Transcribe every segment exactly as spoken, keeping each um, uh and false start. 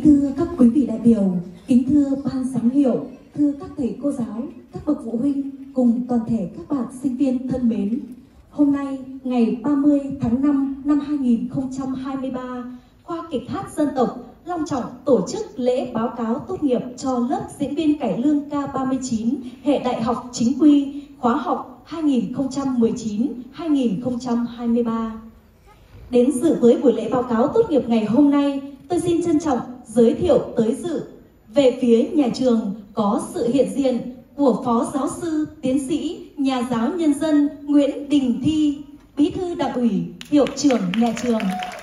thưa các quý vị đại biểu, kính thưa ban giám hiệu, thưa các thầy cô giáo, các bậc phụ huynh cùng toàn thể các bạn sinh viên thân mến. Hôm nay, ngày ba mươi tháng năm năm hai nghìn không trăm hai mươi ba, Khoa Kịch Hát Dân tộc long trọng tổ chức lễ báo cáo tốt nghiệp cho lớp diễn viên cải lương K ba mươi chín hệ đại học chính quy khóa học hai nghìn không trăm mười chín đến hai nghìn không trăm hai mươi ba. Đến dự với buổi lễ báo cáo tốt nghiệp ngày hôm nay, tôi xin trân trọng giới thiệu tới dự. Về phía nhà trường có sự hiện diện của Phó Giáo sư, Tiến sĩ, Nhà giáo Nhân dân Nguyễn Đình Thi, Bí thư Đảng ủy, Hiệu trưởng nhà trường.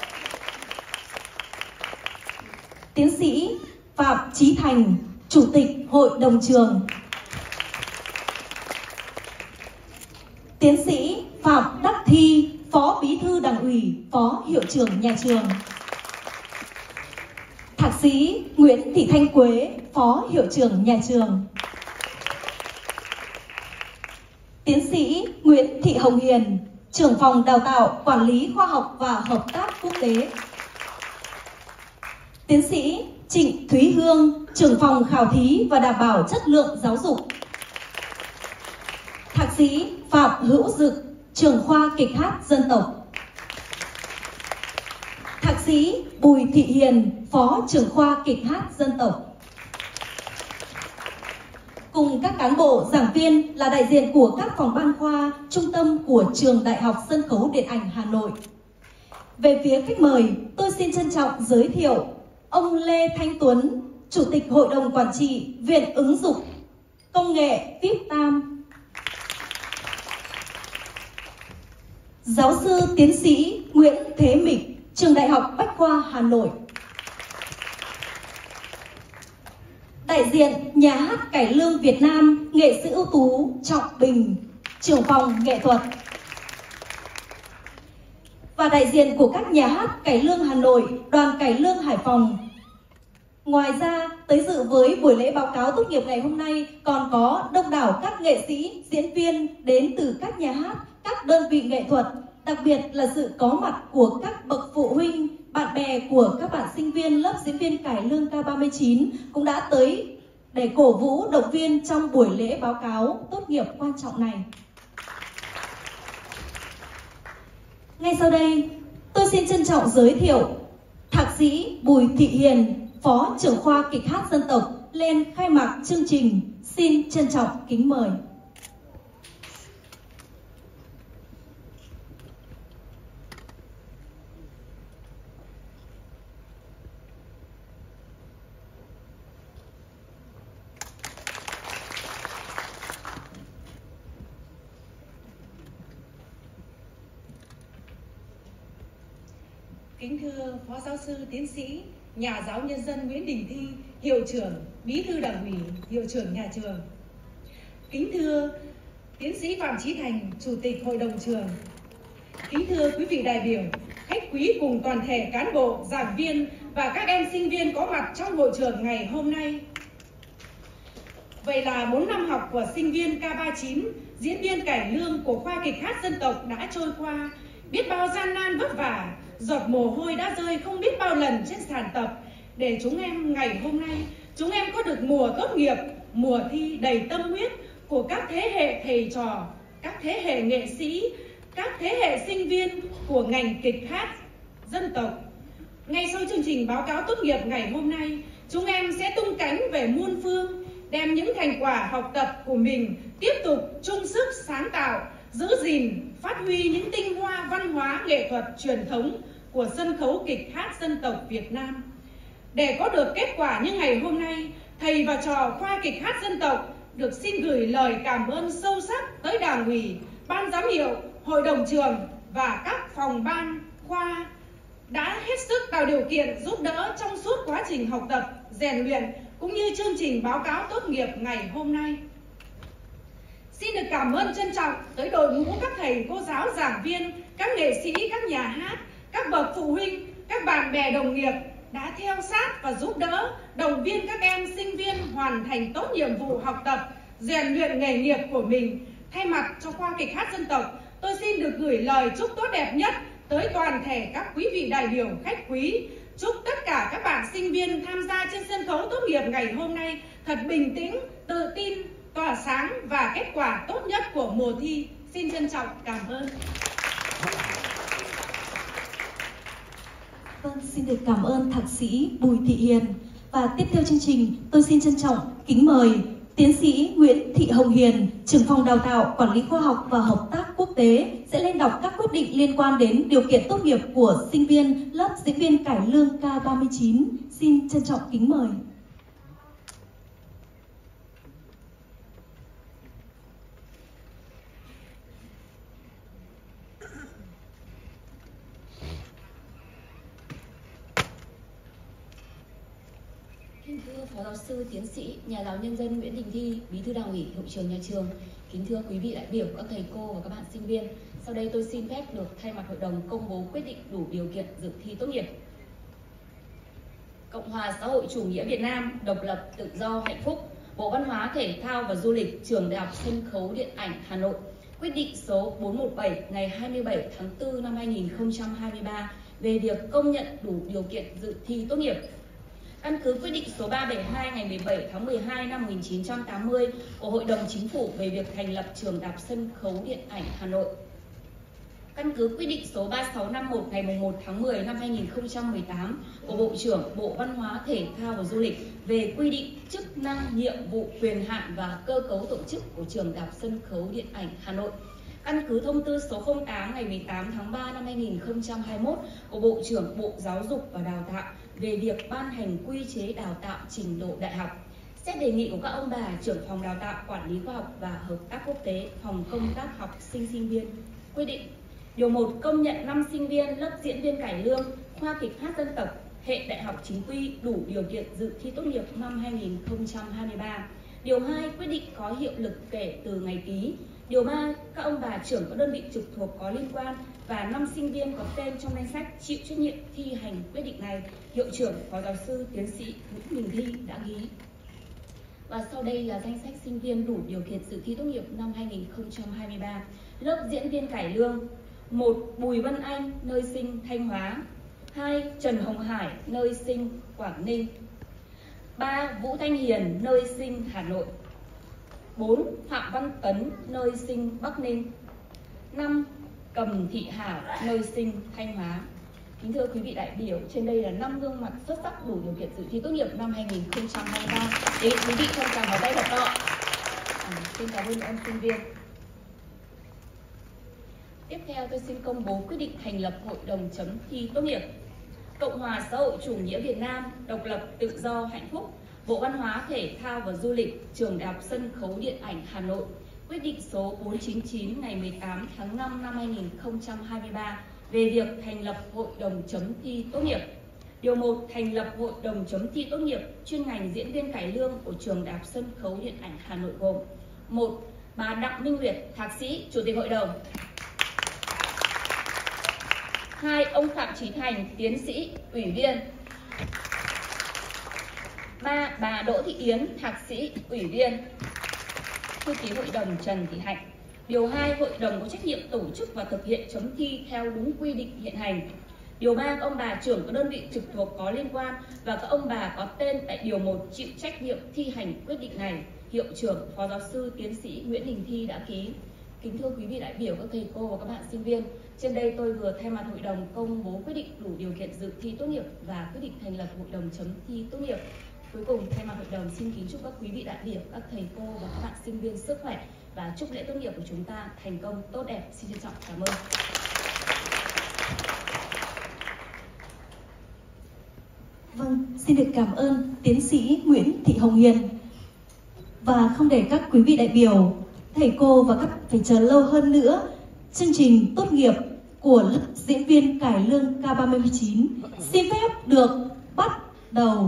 Tiến sĩ Phạm Chí Thành, Chủ tịch Hội đồng trường. Tiến sĩ Phạm Đắc Thi, Phó Bí thư Đảng ủy, Phó Hiệu trưởng nhà trường. Thạc sĩ Nguyễn Thị Thanh Quế, Phó Hiệu trưởng nhà trường. Tiến sĩ Nguyễn Thị Hồng Hiền, Trưởng phòng Đào tạo, Quản lý Khoa học và Hợp tác Quốc tế. Tiến sĩ Trịnh Thúy Hương, Trưởng phòng Khảo thí và Đảm bảo chất lượng giáo dục. Thạc sĩ Phạm Hữu Dực, Trưởng khoa Kịch Hát Dân tộc. Thạc sĩ Bùi Thị Hiền, Phó Trưởng khoa Kịch Hát Dân tộc. Cùng các cán bộ, giảng viên là đại diện của các phòng ban khoa, trung tâm của Trường Đại học Sân khấu Điện ảnh Hà Nội. Về phía khách mời, tôi xin trân trọng giới thiệu ông Lê Thanh Tuấn, Chủ tịch Hội đồng Quản trị Viện Ứng dụng Công nghệ vê i pê Tam. Giáo sư Tiến sĩ Nguyễn Thế Mịch, Trường Đại học Bách khoa Hà Nội. Đại diện Nhà hát Cải lương Việt Nam, nghệ sĩ ưu tú Trọng Bình, Trưởng phòng nghệ thuật. Và đại diện của các nhà hát Cải lương Hà Nội, Đoàn Cải lương Hải Phòng. Ngoài ra, tới dự với buổi lễ báo cáo tốt nghiệp ngày hôm nay còn có đông đảo các nghệ sĩ, diễn viên đến từ các nhà hát, các đơn vị nghệ thuật, đặc biệt là sự có mặt của các bậc phụ huynh, bạn bè của các bạn sinh viên lớp diễn viên cải lương K ba mươi chín cũng đã tới để cổ vũ động viên trong buổi lễ báo cáo tốt nghiệp quan trọng này. Ngay sau đây, tôi xin trân trọng giới thiệu Thạc sĩ Bùi Thị Hiền, Phó Trưởng khoa Kịch Hát Dân tộc lên khai mạc chương trình. Xin trân trọng kính mời. Kính thưa Phó Giáo sư, Tiến sĩ, Nhà giáo Nhân dân Nguyễn Đình Thi, Hiệu trưởng, Bí thư Đảng ủy, Hiệu trưởng nhà trường. Kính thưa Tiến sĩ Phạm Chí Thành, Chủ tịch Hội đồng trường. Kính thưa quý vị đại biểu, khách quý cùng toàn thể cán bộ, giảng viên và các em sinh viên có mặt trong hội trường ngày hôm nay. Vậy là bốn năm học của sinh viên K ba mươi chín, diễn viên cải lương của khoa Kịch Hát Dân tộc đã trôi qua. Biết bao gian nan vất vả, giọt mồ hôi đã rơi không biết bao lần trên sàn tập để chúng em ngày hôm nay, chúng em có được mùa tốt nghiệp, mùa thi đầy tâm huyết của các thế hệ thầy trò, các thế hệ nghệ sĩ, các thế hệ sinh viên của ngành kịch hát dân tộc. Ngay sau chương trình báo cáo tốt nghiệp ngày hôm nay, chúng em sẽ tung cánh về muôn phương, đem những thành quả học tập của mình tiếp tục chung sức sáng tạo, giữ gìn, phát huy những tinh hoa văn hóa nghệ thuật truyền thống của sân khấu kịch hát dân tộc Việt Nam. Để có được kết quả như ngày hôm nay, thầy và trò khoa kịch hát dân tộc được xin gửi lời cảm ơn sâu sắc tới Đảng ủy, Ban giám hiệu, Hội đồng trường và các phòng ban khoa đã hết sức tạo điều kiện giúp đỡ trong suốt quá trình học tập, rèn luyện cũng như chương trình báo cáo tốt nghiệp ngày hôm nay. Xin được cảm ơn trân trọng tới đội ngũ các thầy, cô giáo, giảng viên, các nghệ sĩ, các nhà hát, các bậc phụ huynh, các bạn bè đồng nghiệp đã theo sát và giúp đỡ, động viên các em sinh viên hoàn thành tốt nhiệm vụ học tập, rèn luyện nghề nghiệp của mình. Thay mặt cho khoa Kịch Hát Dân tộc, tôi xin được gửi lời chúc tốt đẹp nhất tới toàn thể các quý vị đại biểu khách quý. Chúc tất cả các bạn sinh viên tham gia trên sân khấu tốt nghiệp ngày hôm nay thật bình tĩnh, tự tin, tỏa sáng và kết quả tốt nhất của mùa thi. Xin trân trọng cảm ơn. Vâng, xin được cảm ơn Thạc sĩ Bùi Thị Hiền. Và tiếp theo chương trình, tôi xin trân trọng kính mời Tiến sĩ Nguyễn Thị Hồng Hiền, trưởng phòng đào tạo, quản lý khoa học và hợp tác quốc tế sẽ lên đọc các quyết định liên quan đến điều kiện tốt nghiệp của sinh viên lớp diễn viên cải lương K ba mươi chín. Xin trân trọng kính mời. Kính thưa Phó Giáo sư, Tiến sĩ, Nhà giáo nhân dân Nguyễn Đình Thi, Bí thư Đảng ủy, Hiệu trưởng nhà trường, kính thưa quý vị đại biểu, các thầy cô và các bạn sinh viên. Sau đây tôi xin phép được thay mặt hội đồng công bố quyết định đủ điều kiện dự thi tốt nghiệp. Cộng hòa xã hội chủ nghĩa Việt Nam, độc lập, tự do, hạnh phúc. Bộ Văn hóa, Thể thao và Du lịch, Trường Đại học Sân khấu Điện ảnh Hà Nội. Quyết định số bốn trăm mười bảy ngày hai mươi bảy tháng tư năm hai nghìn không trăm hai mươi ba về việc công nhận đủ điều kiện dự thi tốt nghiệp. Căn cứ quyết định số ba trăm bảy mươi hai ngày mười bảy tháng mười hai năm một nghìn chín trăm tám mươi của Hội đồng Chính phủ về việc thành lập Trường Đại học Sân khấu Điện ảnh Hà Nội. Căn cứ quyết định số ba sáu năm một ngày mùng một tháng mười năm hai nghìn không trăm mười tám của Bộ trưởng Bộ Văn hóa, Thể thao và Du lịch về quy định chức năng, nhiệm vụ, quyền hạn và cơ cấu tổ chức của Trường Đại học Sân khấu Điện ảnh Hà Nội. Căn cứ thông tư số không tám ngày mười tám tháng ba năm hai nghìn không trăm hai mươi mốt của Bộ trưởng Bộ Giáo dục và Đào tạo về việc ban hành quy chế đào tạo trình độ đại học. Xét đề nghị của các ông bà trưởng phòng đào tạo, quản lý khoa học và hợp tác quốc tế, phòng công tác học sinh sinh viên quyết định: Điều một, công nhận năm sinh viên lớp diễn viên cải lương, khoa kịch hát dân tộc, hệ đại học chính quy đủ điều kiện dự thi tốt nghiệp năm hai nghìn không trăm hai mươi ba. Điều hai, quyết định có hiệu lực kể từ ngày ký. Điều ba, các ông bà trưởng các đơn vị trực thuộc có liên quan và năm sinh viên có tên trong danh sách chịu trách nhiệm thi hành quyết định này. Hiệu trưởng Phó Giáo sư Tiến sĩ Nguyễn Đình Thi đã ký. Và sau đây là danh sách sinh viên đủ điều kiện dự thi tốt nghiệp năm hai nghìn không trăm hai mươi ba. Lớp diễn viên cải lương: một. Bùi Văn Anh, nơi sinh Thanh Hóa. hai. Trần Hồng Hải, nơi sinh Quảng Ninh. ba. Vũ Thanh Hiền, nơi sinh Hà Nội. bốn. Phạm Văn Tấn, nơi sinh Bắc Ninh. năm. Cầm Thị Hảo, nơi sinh Thanh Hóa. Kính thưa quý vị đại biểu, trên đây là năm gương mặt xuất sắc đủ điều kiện dự thi tốt nghiệp năm hai nghìn không trăm hai mươi ba. Để quý vị không tràng vào tay thật to. À, xin cảm ơn ông sinh viên. Tiếp theo tôi xin công bố quyết định thành lập Hội đồng chấm thi tốt nghiệp. Cộng hòa xã hội chủ nghĩa Việt Nam, độc lập, tự do, hạnh phúc. Bộ Văn hóa, Thể thao và Du lịch, Trường Đại học Sân khấu Điện ảnh Hà Nội. Quyết định số bốn trăm chín mươi chín ngày mười tám tháng năm năm hai nghìn không trăm hai mươi ba về việc thành lập Hội đồng chấm thi tốt nghiệp. Điều một, thành lập Hội đồng chấm thi tốt nghiệp chuyên ngành diễn viên cải lương của Trường Đại học Sân khấu Điện ảnh Hà Nội gồm: một. Bà Đặng Minh Nguyệt, Thạc sĩ, Chủ tịch Hội đồng. hai. Ông Phạm Chí Thành, Tiến sĩ, Ủy viên. ba. Bà Đỗ Thị Yến, Thạc sĩ, Ủy viên. Thư ký Hội đồng Trần Thị Hạnh. Điều hai, Hội đồng có trách nhiệm tổ chức và thực hiện chấm thi theo đúng quy định hiện hành. Điều ba, các ông bà trưởng các đơn vị trực thuộc có liên quan và các ông bà có tên tại điều một chịu trách nhiệm thi hành quyết định này. Hiệu trưởng Phó Giáo sư Tiến sĩ Nguyễn Đình Thi đã ký. Kính thưa quý vị đại biểu, các thầy cô và các bạn sinh viên, trên đây tôi vừa thay mặt hội đồng công bố quyết định đủ điều kiện dự thi tốt nghiệp và quyết định thành lập Hội đồng chấm thi tốt nghiệp. Cuối cùng, thay mặt hội đồng xin kính chúc các quý vị đại biểu, các thầy cô và các bạn sinh viên sức khỏe và chúc lễ tốt nghiệp của chúng ta thành công tốt đẹp. Xin trân trọng cảm ơn. Vâng, xin được cảm ơn Tiến sĩ Nguyễn Thị Hồng Hiền. Và không để các quý vị đại biểu, thầy cô và các phải chờ lâu hơn nữa, chương trình tốt nghiệp của lớp diễn viên cải lương K ba mươi chín xin phép được bắt đầu.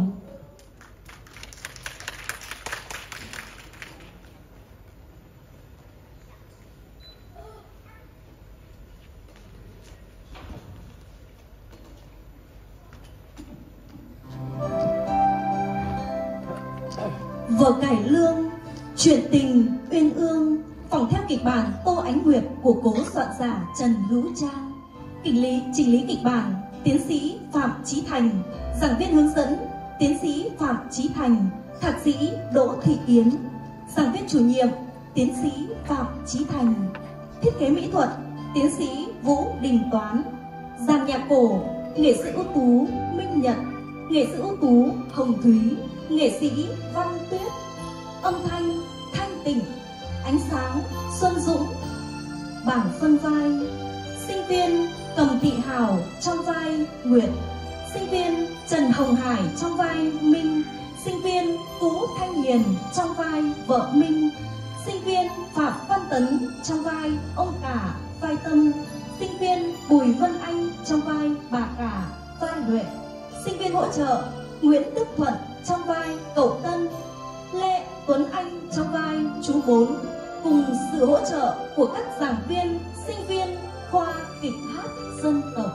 Vở cải lương Chuyện tình uyên ương phỏng theo kịch bản Tô Ánh Nguyệt của cố soạn giả Trần Hữu Trang. Chỉnh lý, chỉnh lý kịch bản tiến sĩ Phạm Chí Thành, giảng viên hướng dẫn tiến sĩ Phạm Chí Thành, thạc sĩ Đỗ Thị Yến, giảng viên chủ nhiệm tiến sĩ Phạm Chí Thành, thiết kế mỹ thuật tiến sĩ Vũ Đình Toán, dàn nhạc cổ nghệ sĩ ưu tú Minh Nhật, nghệ sĩ ưu tú Hồng Thúy, nghệ sĩ Văn Tuyết, âm thanh Thanh Tịnh, ánh sáng Xuân Dũng, bảng phân vai sinh viên Cầm Thị Hào trong vai Nguyệt, sinh viên Trần Hồng Hải trong vai Minh, sinh viên Vũ Thanh Hiền trong vai vợ Minh, sinh viên Phạm Văn Tấn trong vai ông cả vai Tâm, sinh viên Bùi Vân Anh trong vai bà cả vai Huệ, sinh viên hỗ trợ Nguyễn Đức Thuận trong vai cậu Tân, Lê Tuấn Anh trong vai chú Bốn, cùng sự hỗ trợ của các giảng viên, sinh viên khoa kịch hát dân tộc.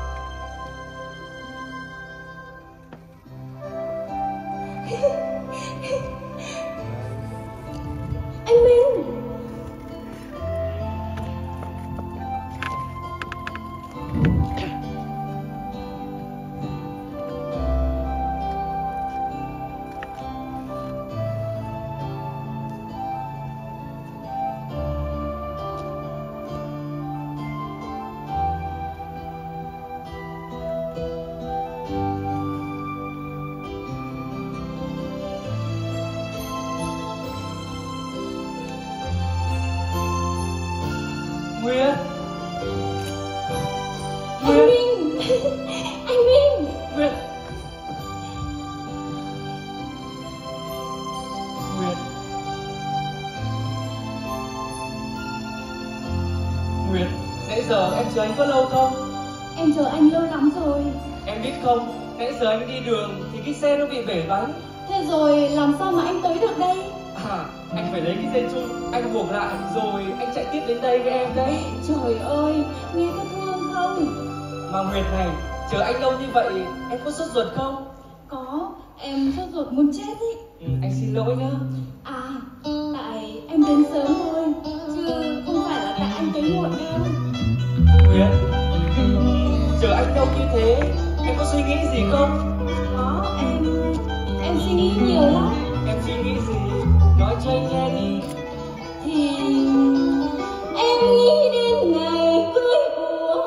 Anh Minh, Nguyệt, anh Minh, anh Minh, Nguyệt, Nguyệt, Nguyệt, nãy giờ em chờ anh có lâu không? em chờ anh lâu lắm rồi. Em biết không, nãy giờ anh đi đường thì cái xe nó bị bể bánh. Thế rồi làm sao mà anh tới được đây? À, anh phải lấy cái dây chun, anh buộc lại rồi anh chạy tiếp đến đây với em đấy. Trời ơi, nghe có thương không? Mà Nguyệt này, chờ anh lâu như vậy, em có sốt ruột không? Có, em sốt ruột muốn chết ý. Ừ, anh xin lỗi nhá. À, tại em đến sớm thôi, chứ không phải là tại anh tới muộn đâu. Nguyệt, chờ anh lâu như thế, em có suy nghĩ gì không? Có, em, em suy nghĩ nhiều lắm. Em suy nghĩ gì? Nói cho anh nghe đi. Thì em nghĩ đến ngày cưới của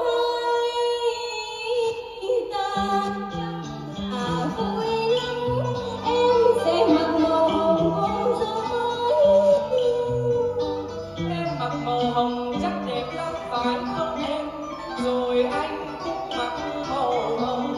hai ta, à vui lắm em sẽ mặc màu hồng hôn rồi. Em mặc màu hồng chắc đẹp lắm phải không em? Rồi anh cũng mặc màu hồng.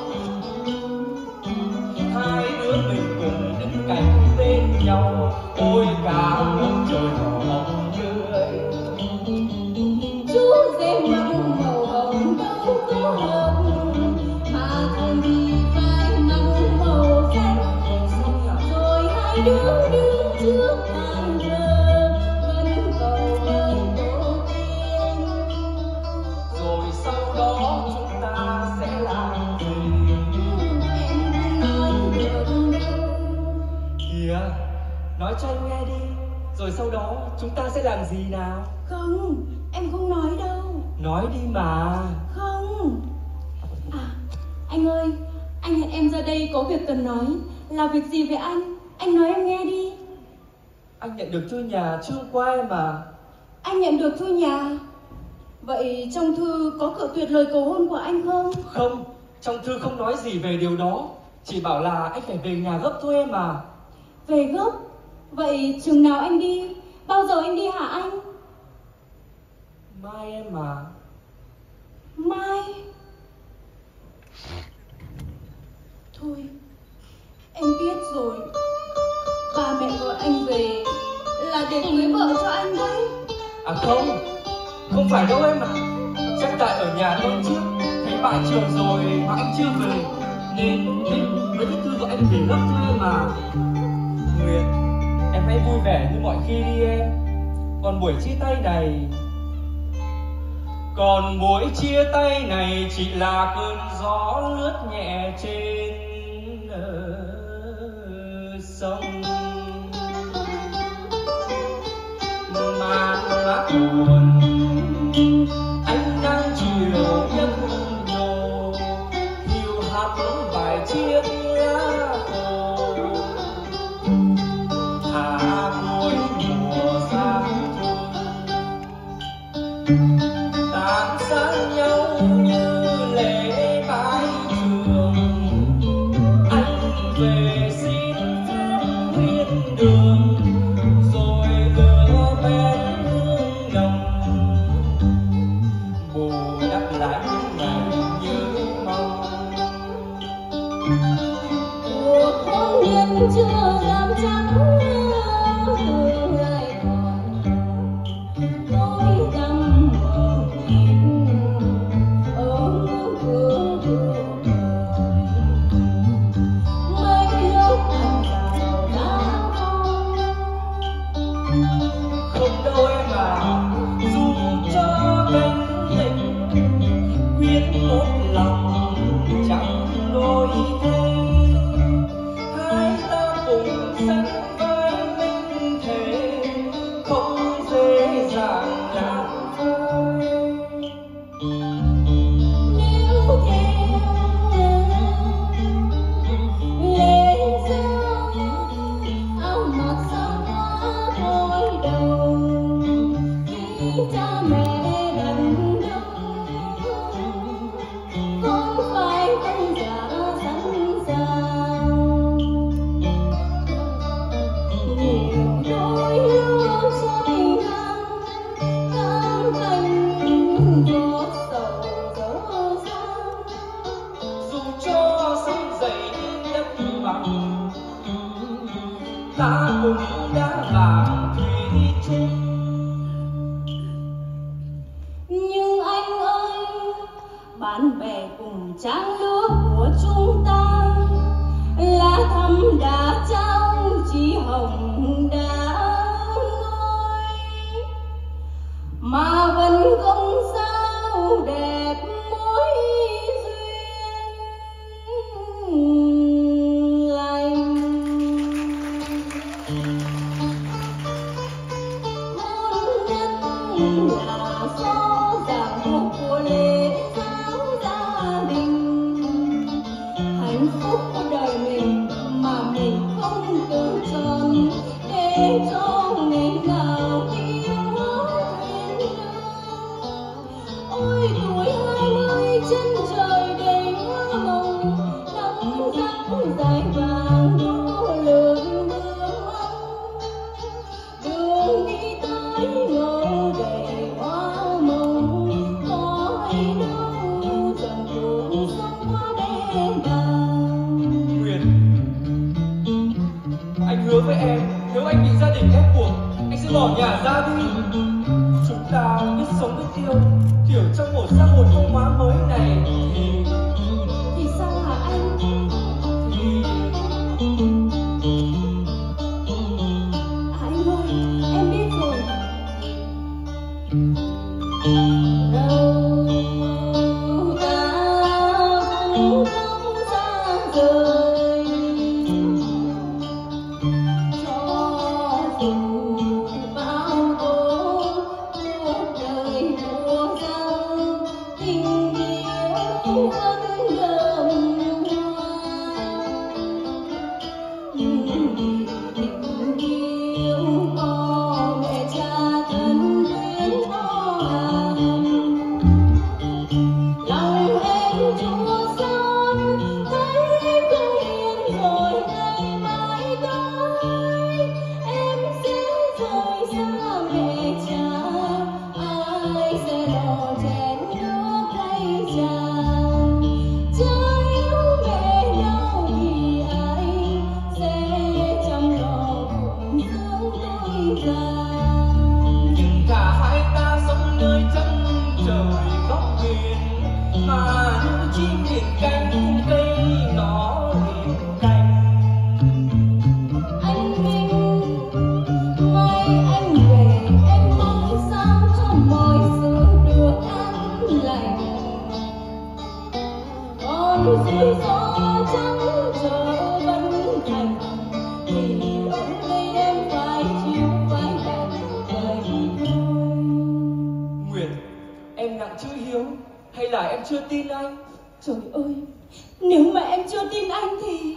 Hai đứa mình cùng đứng cạnh bên nhau, ôi cả một trời màu hồng tươi. Chú rể mặc màu hồng đâu có hợp, mà thôi thì phải mặc màu xanh. Rồi hai đứa đứng trước bàn thờ, khấn cầu với tổ tiên. Rồi sau đó chúng ta sẽ làm gì? Em nói được đâu. Kìa, nói cho anh nghe đi. Rồi sau đó chúng ta sẽ làm gì nào? Không, em không nói đâu. Nói đi mà. Không. À, anh ơi, anh hẹn em ra đây có việc cần nói. Là việc gì vậy anh? Anh nói em nghe đi. Anh nhận được thư nhà chưa hôm qua em mà. Anh nhận được thư nhà. Vậy trong thư có cự tuyệt lời cầu hôn của anh không? Không, trong thư không nói gì về điều đó. Chỉ bảo là anh phải về nhà gấp thôi em à. Về gấp? Vậy chừng nào anh đi? Bao giờ anh đi hả anh? Mai em mà. Mai? Thôi, em biết rồi. Ba mẹ gọi anh về là để cưới vợ cho anh đấy. À không, không phải đâu em ạ. Chắc tại ở nhà con trước thấy bà trường rồi mà anh chưa về, nên em mới viết thư gọi anh về gấp thôi em mà. Nguyệt, em hãy vui vẻ như mọi khi đi em. Còn buổi chia tay này Còn buổi chia tay này chỉ là cơn gió lướt nhẹ trên uh, sông. Màn lá buồn anh đang chiều nhấp nhô, xa nhau như lễ bái trường. Anh về xin phép nguyên đường, rồi lửa bén hương nồng, bù đắp lại những ngày nhớ mong. Cuộc hôn nhân chưa làm trắng tương lai còn tối tăm mờ mịt ở cửa cuộc đời. Mấy lúc anh vào đã không Không đâu em à, dù cho cánh tình quyết một lòng chẳng lối thay. Hai ta cùng sánh vai minh thể, không dễ dàng làm phai. níu theo lễ giao áo mặc sao hoa thôi đầu. Khi cha mẹ đành đông, không phải tân giả sẵn sàng. Nhiều đôi lúc say ngang cam thành gió sầu dở dang. Dù cho sóng dậy đất bằng, ta cùng đã vàng thủy chung. Nhưng anh ơi, bạn bè cùng trang lứa của chúng ta, lá thắm đã trao chỉ hồng đã ngôi, mà vẫn không sao đẹp mối duyên lành. Hôn nhân là số ràng buộc của lễ giáo gia đình, hạnh phúc của đời mình mà mình không tưởng chọn, để cho ngày nào yêu duyên lương. Ôi tuổi hai mươi chân trời đầy hoa mộng, nắng răng dài vàng đô lượng mưa mong. Đường đi tới ngô đầy hoa mộng, có ai đâu dần cuộc sống hoa đen vàng. Nguyệt, anh hứa với em, nếu anh bị gia đình ép buộc, anh sẽ bỏ nhà ra đi. Chúng ta biết sống biết yêu, kiểu trong một xã hội văn hóa mới này thì Thì sao hả anh? thì À, anh ơi, em biết rồi. Đâu ta cũng không xa rời, cho dù bao tố cuộc đời mùa giăng, tình yêu vẫn đơm hoa. Tình yêu có mẹ cha thân quyến có hàng, lòng em chua xót thấy không yên rồi ngày mai tới. Em sẽ rời xa mẹ cha, ai sẽ lo chén nước thay chàng. Cha yêu mẹ đâu thì ai sẽ chăm lo phụng dưỡng tôi già. nhưng cả hai ta sống nơi chân trời góc biển, mà như chim biển cánh cây nó liền cánh. Anh Minh, mai anh về em mong sao cho mọi sự được an lành. Còn rủi ro trắng trở vẫn thành, thì ở đây em phải chịu phải đành vậy thôi. Nguyệt, em nặng chữ hiếu hay là em chưa tin anh? Trời ơi, nếu mà em chưa tin anh thì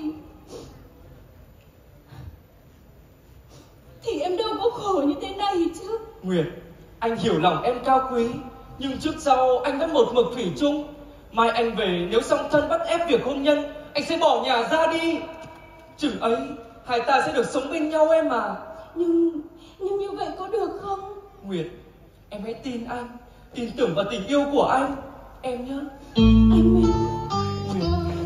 thì em đâu có khổ như thế này chứ. Nguyệt, anh hiểu lòng em cao quý, Nhưng trước sau anh vẫn một mực thủy chung. Mai anh về nếu song thân bắt ép việc hôn nhân, anh sẽ bỏ nhà ra đi. Chừng ấy hai ta sẽ được sống bên nhau em à. Nhưng nhưng như vậy có được không? Nguyệt, em hãy tin anh, tin tưởng vào tình yêu của anh em nhé. Anh Minh. Nguyệt.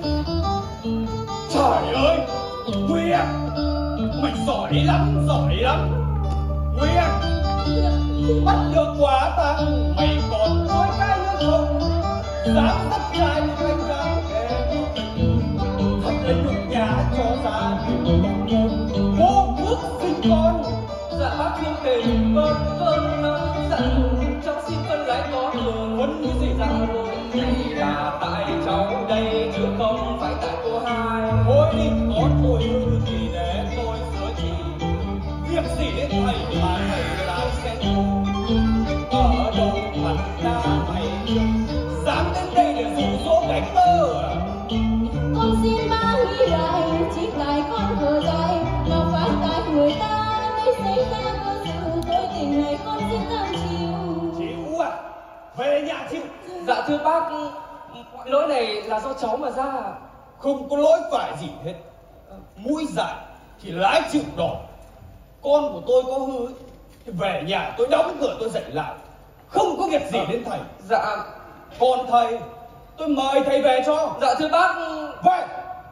Trời ơi, Nguyệt, mày giỏi lắm, giỏi lắm. Nguyệt, bắt được quả tang, mày còn nói cái nữa không? Dám dắt trai của anh ra em, thật là nhục nhã cho gia đình tổng môn, vô phước sinh con. Dạ bác thương tình, vâng vâng lắm. Dạ cháu xin phân lái có đường. Phân cái gì Dạ rồi, này là tại cháu đây chứ không phải tại cô hai. thôi đi, có tôi hư thì để tôi sửa chỉ. Việc gì đến thầy mà thầy lại sẽ ngủ. Ở đâu mặt ta mày dám đến đây để dụ dỗ đánh tơ à? Con xin ba nghĩ lại, chỉ tại con thở dài, nào phải tại người ta mới xảy ra cơ sự tôi tình này con xin cam chịu. Chịu à? Về nhà chịu. Dạ thưa bác, mọi lỗi này là do cháu mà ra. Không có lỗi phải gì hết. Mũi dại thì lái chịu đòn. Con của tôi có hư ấy, thì về nhà tôi đóng cửa tôi dạy lại, không có việc gì đến thầy. Dạ. Còn thầy, tôi mời thầy về cho. Dạ thưa bác. Về.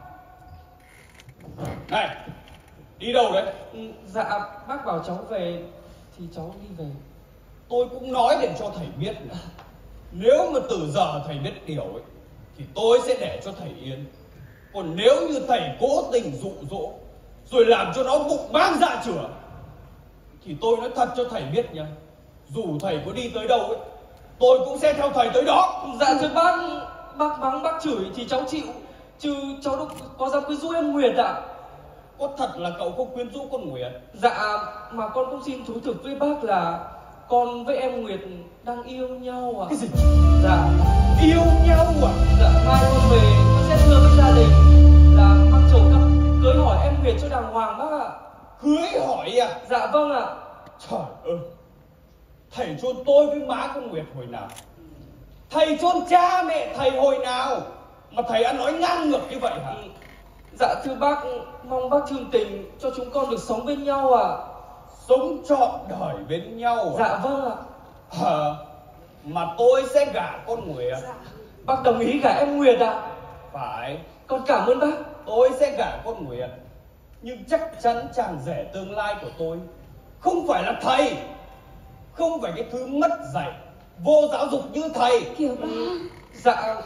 Này, đi đâu đấy? Dạ bác bảo cháu về thì cháu đi về. Tôi cũng nói để cho thầy biết này. Nếu mà từ giờ thầy biết điều ấy, thì tôi sẽ để cho thầy yên. Còn nếu như thầy cố tình dụ dỗ rồi làm cho nó bụng mang dạ chửa, thì tôi nói thật cho thầy biết nha, dù thầy có đi tới đâu ấy, tôi cũng sẽ theo thầy tới đó. Dạ thưa bác, bác mắng bác chửi thì cháu chịu, chứ cháu đâu có dám quyến rũ em Nguyệt ạ. Có thật là cậu không quyến rũ con Nguyệt? Dạ mà con cũng xin thú thực với bác là con với em Nguyệt đang yêu nhau ạ. Cái gì? Dạ. Yêu nhau à? Dạ mai con về con sẽ thưa với gia đình là bác chầu cấp cưới hỏi em Nguyệt cho đàng hoàng bác ạ. Cưới hỏi à? Dạ vâng ạ. Trời ơi, thầy chôn tôi với má con Nguyệt hồi nào? Thầy chôn cha mẹ thầy hồi nào mà thầy ăn nói ngang ngược như vậy hả? Dạ thưa bác, mong bác thương tình cho chúng con được sống bên nhau ạ. Sống trọn đời bên nhau à? Dạ vâng ạ. Hả? Mà tôi sẽ gả con Nguyệt. Dạ. Bác đồng ý gả em Nguyệt ạ? Phải. Con cảm ơn bác. Tôi sẽ gả con Nguyệt, nhưng chắc chắn chàng rể tương lai của tôi không phải là thầy, không phải cái thứ mất dạy vô giáo dục như thầy. Kiểu ba. Dạ.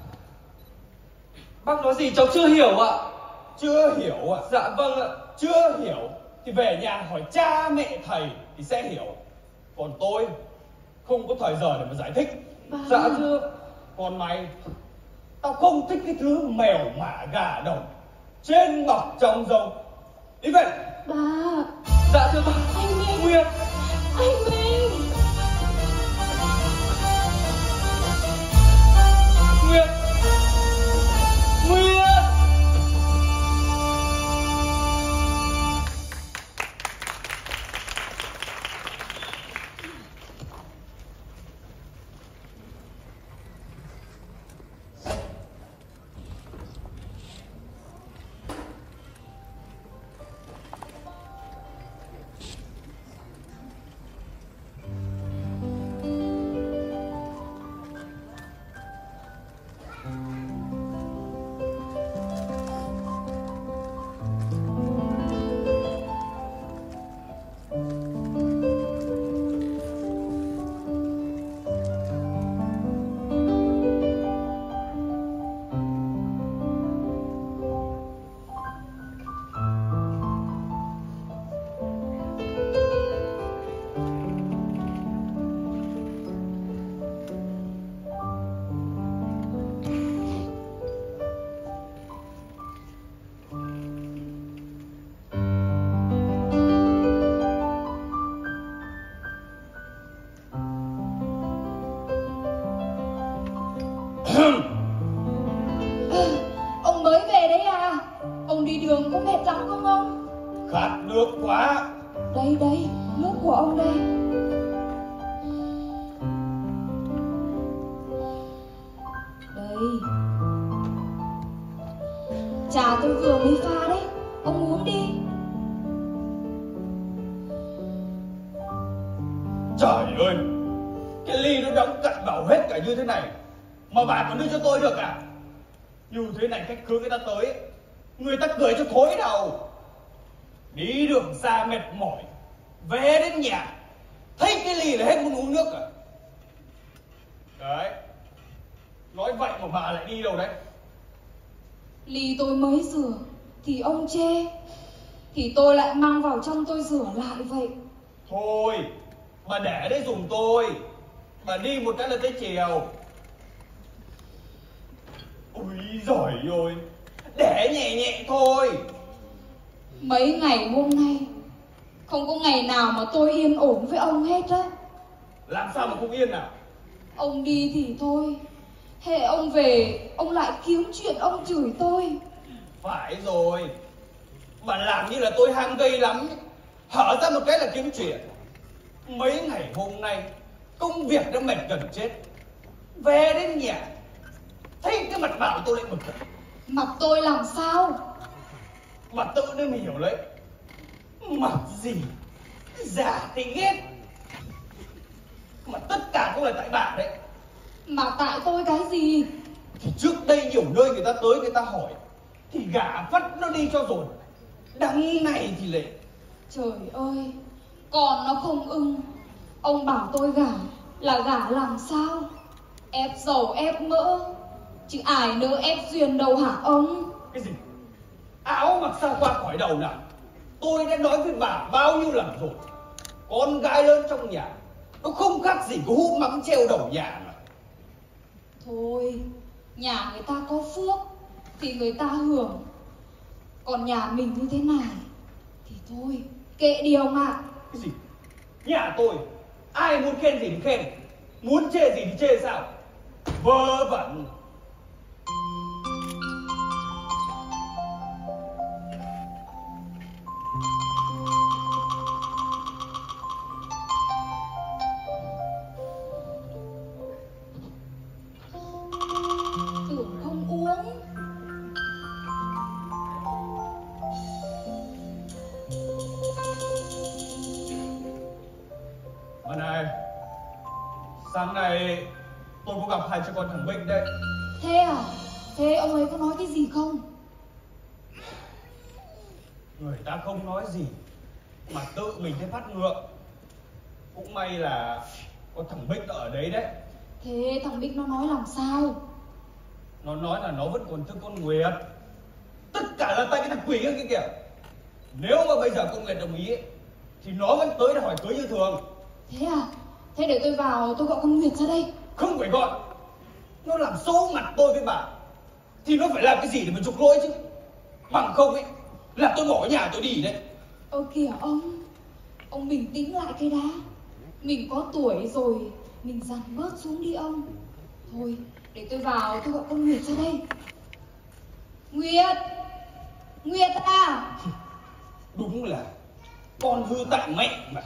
Bác nói gì cháu chưa hiểu ạ. Chưa hiểu à? Dạ vâng ạ. Chưa hiểu thì về nhà hỏi cha mẹ thầy thì sẽ hiểu. Còn tôi không có thời giờ để mà giải thích. Ba. Dạ thưa. Còn mày, tao không thích cái thứ mèo mả gà đồng, trên mọc trong rồng. Đi về. Ba. Dạ thưa bác. Anh Minh. Nguyệt. Anh Minh. Nguyệt. Nguyệt. Ông mới về đấy à? Ông đi đường có mệt lắm không ông? Khát nước quá. Đây đây, nước của ông đây. Trà tôi vừa mới pha đấy, ông uống đi. Trời ơi, cái ly nó đóng cặn vào hết cả như thế này mà bà còn đưa cho tôi được à? Như thế này khách khứa người ta tới, người ta cười cho thối đầu. Đi đường xa mệt mỏi, về đến nhà thấy cái ly là hết muốn uống nước à? Đấy, nói vậy mà bà lại đi đâu đấy? Ly tôi mới rửa thì ông chê, thì tôi lại mang vào trong tôi rửa lại vậy. Thôi, bà để đấy dùng tôi. Bà đi một cái là tới chiều. Ôi giời ơi, để nhẹ nhẹ thôi. Mấy ngày hôm nay không có ngày nào mà tôi yên ổn với ông hết á. Làm sao mà không yên nào? Ông đi thì thôi, hễ ông về ông lại kiếm chuyện ông chửi tôi. Phải rồi, bà làm như là tôi ham gây lắm. Hở ra một cái là kiếm chuyện. Mấy ngày hôm nay công việc đã mệt gần chết, về đến nhà thấy cái mặt bảo tôi lại bực. Mặt tôi làm sao? Bà tự nên mình hiểu lấy. Mặt gì giả thì ghét, mà tất cả cũng là tại bà đấy. Mà tại tôi cái gì? Thì trước đây nhiều nơi người ta tới người ta hỏi thì gả phát nó đi cho rồi, đằng này thì lại. Trời ơi, còn nó không ưng, ông bảo tôi gả là gả làm sao? Ép dầu ép mỡ, chứ ai nỡ ép duyên đâu hả ông? Cái gì? Áo mặc sao qua khỏi đầu nào? Tôi đã nói với bà bao nhiêu lần rồi, con gái lớn trong nhà nó không khác gì có hũ mắm treo đầu nhà mà. Thôi, nhà người ta có phước thì người ta hưởng, còn nhà mình như thế này thì thôi, kệ đi ông ạ. Cái gì? Nhà tôi ai muốn khen gì thì khen, muốn chê gì thì chê sao? Vớ vẩn. Tưởng không uống. Mà này, sáng nay tôi có gặp hai cha con thằng Bích đấy. Thế à? Thế ông ấy có nói cái gì không? Người ta không nói gì mà tự mình thấy phát ngượng. Cũng may là có thằng Bích nó ở đấy đấy. Thế thằng Bích nó nói làm sao? Nó nói là nó vẫn còn thương con Nguyệt. Tất cả là tại cái thằng quỷ kia kìa. Nếu mà bây giờ con Nguyệt đồng ý ấy, thì nó vẫn tới để hỏi cưới như thường. Thế à? Thế để tôi vào tôi gọi con Nguyệt ra đây. Không phải gọi. Nó làm xấu mặt tôi với bà thì nó phải làm cái gì để mà trục lỗi chứ. Bằng không ấy là tôi bỏ nhà tôi đi đấy. Ơ kìa ông, ông bình tĩnh lại cái đã. Mình có tuổi rồi, mình dằn bớt xuống đi ông. Thôi, để tôi vào tôi gọi con Nguyệt ra đây. Nguyệt! Nguyệt à! Đúng là con hư tại mẹ mà.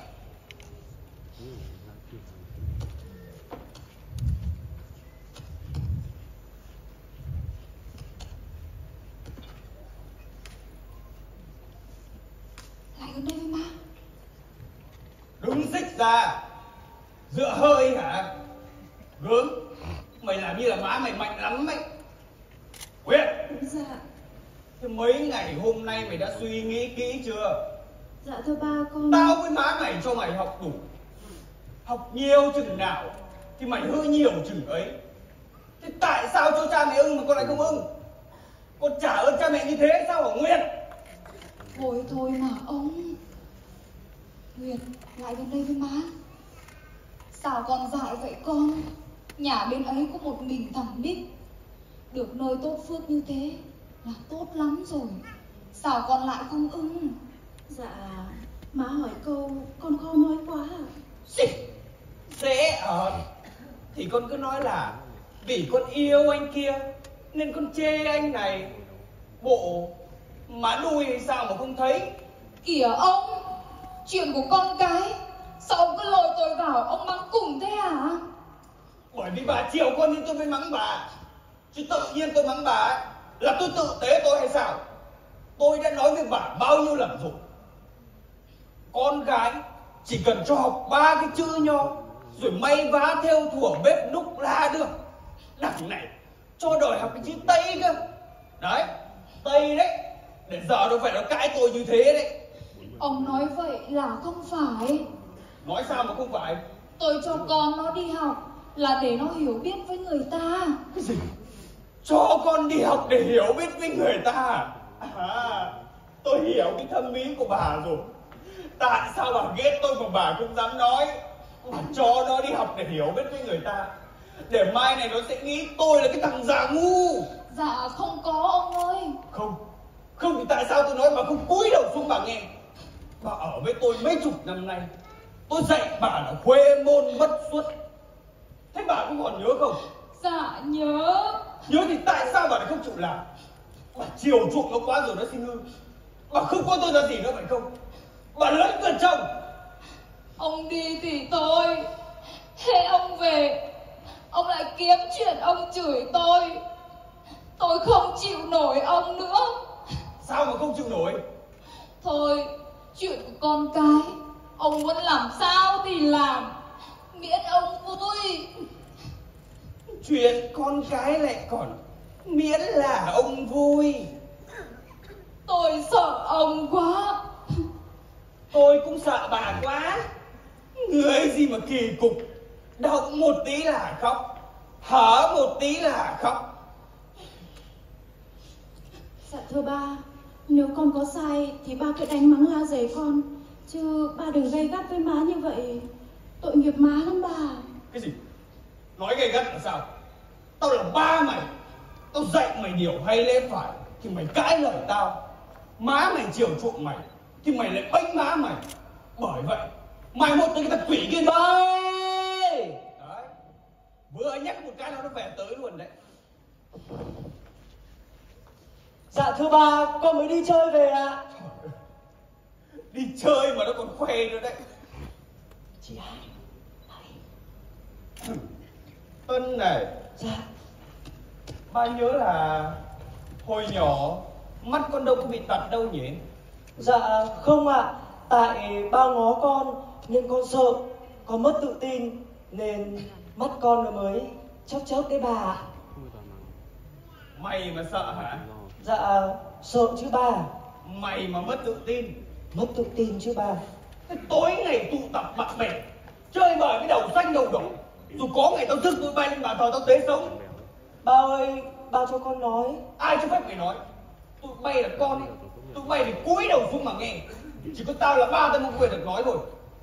Lại gần đây với má. Đứng xích ra. Dựa hơi hả? Gớm, mày làm như là má mày mạnh lắm ấy. Quyết! Dạ. Thế mấy ngày hôm nay mày đã suy nghĩ kỹ chưa? Dạ thưa ba, con... Tao với má mày cho mày học đủ. Học nhiều chừng nào thì mày hư nhiều chừng ấy. Thế tại sao cho cha mày ưng mà con lại không ưng? Con trả ơn cha mẹ như thế sao hả Nguyệt? Thôi thôi mà ông. Nguyệt, lại gần đây với má. Sao con dại vậy con? Nhà bên ấy có một mình thằng Bích. Được nơi tốt phước như thế là tốt lắm rồi. Sao con lại không ưng? Dạ, má hỏi câu, con khó nói quá. Xì, dễ ở. Thì con cứ nói là vì con yêu anh kia nên con chê anh này. Bộ má đuôi hay sao mà không thấy? Kìa ông, chuyện của con cái sao ông cứ lôi tôi vào ông mắng cùng thế hả? Bởi vì bà chiều con nên tôi mới mắng bà, chứ tự nhiên tôi mắng bà ấy Là tôi tự tế tôi hay sao? Tôi đã nói với bà bao nhiêu lần rồi. Con gái chỉ cần cho học ba cái chữ nho, rồi may vá theo thủa bếp núc là được. Đằng này cho đòi học cái chữ Tây cơ. Đấy, Tây đấy. Để giờ nó phải nó cãi tôi như thế đấy. Ông nói vậy là không phải. Nói sao mà không phải? Tôi cho con nó đi học là để nó hiểu biết với người ta. Cái gì? Cho con đi học để hiểu biết với người ta? À, tôi hiểu cái thâm ý của bà rồi. Tại sao bà ghét tôi mà bà cũng dám nói? Bà cho nó đi học để hiểu biết với người ta, để mai này nó sẽ nghĩ tôi là cái thằng già ngu. Dạ không có ông ơi. Không, không thì tại sao tôi nói bà không cúi đầu xuống bà nghe? Bà ở với tôi mấy chục năm nay, tôi dạy bà là khuê môn bất xuất. Thế bà cũng còn nhớ không? Dạ nhớ. Nhớ thì tại sao bà lại không chịu làm? Bà chiều chuộng nó quá rồi nó xin hư. Bà không có tôi ra gì nữa phải không? Bà lấn cơn chồng. Ông đi thì tôi, thế ông về, ông lại kiếm chuyện ông chửi tôi. Tôi không chịu nổi ông nữa. Sao mà không chịu nổi? Thôi, chuyện của con cái ông muốn làm sao thì làm, miễn ông vui. Chuyện con cái lại còn miễn là ông vui. Tôi sợ ông quá. Tôi cũng sợ bà quá. Người gì mà kỳ cục, động một tí là khóc, hở một tí là khóc. Dạ thưa ba, nếu con có sai thì ba cứ đánh mắng la dày con, chứ ba đừng gay gắt với má như vậy, tội nghiệp má lắm bà. Cái gì? Nói gay gắt là sao? Tao là ba mày, tao dạy mày điều hay lẽ phải thì mày cãi lời tao. Má mày chiều chuộng mày thì mày lại bênh má mày. Bởi vậy mày một cái thằng quỷ kia ơi. Đấy, vừa nhắc một cái nó nó về tới luôn đấy. Dạ thưa ba, con mới đi chơi về ạ. À. Đi chơi mà nó còn khoe nữa đấy. Chị hai. Tân này. Dạ. Ba nhớ là hồi nhỏ mắt con đâu có bị tật đâu nhỉ? Dạ không ạ. À. Tại ba ngó con nên con sợ, con mất tự tin nên mắt con nó mới chớp chớp đấy bà ạ. Mày mà sợ hả? Dạ sợ chứ ba. Mày mà mất tự tin? Mất tự tin chứ ba. Thế tối ngày tụ tập bạn bè chơi bời cái đầu xanh đầu đỏ, dù có ngày tao rước tụi bay lên bàn thờ tao tế sống. Ba ơi, ba cho con nói. Ai cho phép mày nói? Tụi bay là con ấy, tụi bay thì cúi đầu xuống mà nghe. Chỉ có tao là ba tao mới quyền được nói thôi.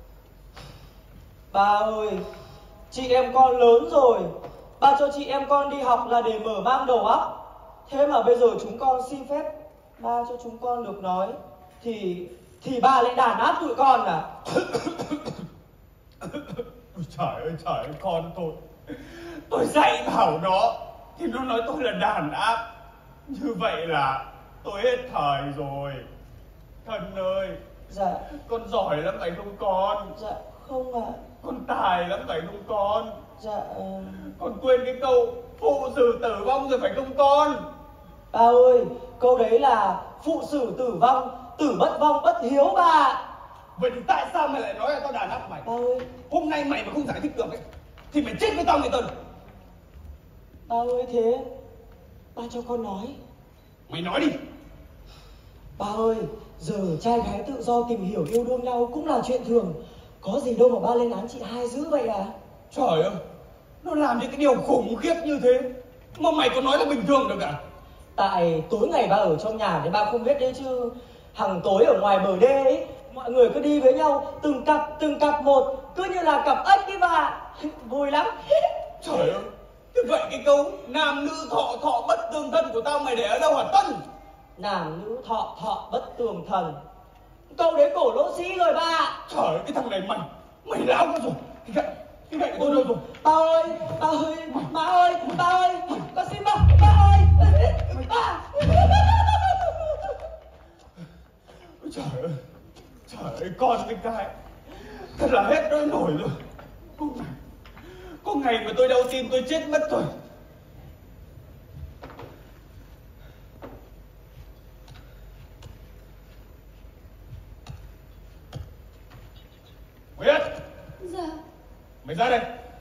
Ba ơi, chị em con lớn rồi, ba cho chị em con đi học là để mở mang đầu óc. Thế mà bây giờ chúng con xin phép ba cho chúng con được nói thì thì ba lại đàn áp tụi con à? Trời ơi trời ơi con tôi, tôi dạy bảo nó thì nó nói tôi là đàn áp. Như vậy là tôi hết thời rồi. Thân ơi. Dạ. Con giỏi lắm phải không con? Dạ không ạ. À. Con tài lắm phải không con? Dạ. Uh... Con quên cái câu phụ sử tử vong rồi phải không con? Ba ơi, câu đấy là phụ sử tử vong, tử bất vong bất hiếu ba. Vậy thì tại sao mày lại nói là tao đàn áp mày? Ba ơi. Hôm nay mày mà không giải thích được ấy thì mày chết với tao người Tân. Ba ơi thế ba cho con nói. Mày nói đi. Ba ơi, giờ trai gái tự do tìm hiểu yêu đương nhau cũng là chuyện thường. Có gì đâu mà ba lên án chị hai dữ vậy à? Trời ơi, nó làm những cái điều khủng khiếp như thế mà mày còn nói là bình thường được à? Tại tối ngày ba ở trong nhà thì ba không biết đấy chứ. Hàng tối ở ngoài bờ đê ấy, mọi người cứ đi với nhau từng cặp từng cặp một, cứ như là cặp ếch ấy bà. Vui lắm. Trời ơi, thế vậy cái câu nam nữ thọ thọ bất tương thân của tao mày để ở đâu hả Tân? Nam nữ thọ thọ bất tường thần, câu đấy cổ lỗ sĩ rồi ba. Trời ơi, cái thằng này mày mày láo quá rồi. Cái gậy, cái gậy của tôi đâu rồi? Ba ơi, ba ơi, ba ơi, ba ơi, con xin ba, ba ơi, ba. Trời ơi, trời ơi, con với cái thật là hết đôi nổi rồi. Có ngày, có ngày mà tôi đau tim tôi chết mất rồi. Mày ra đây.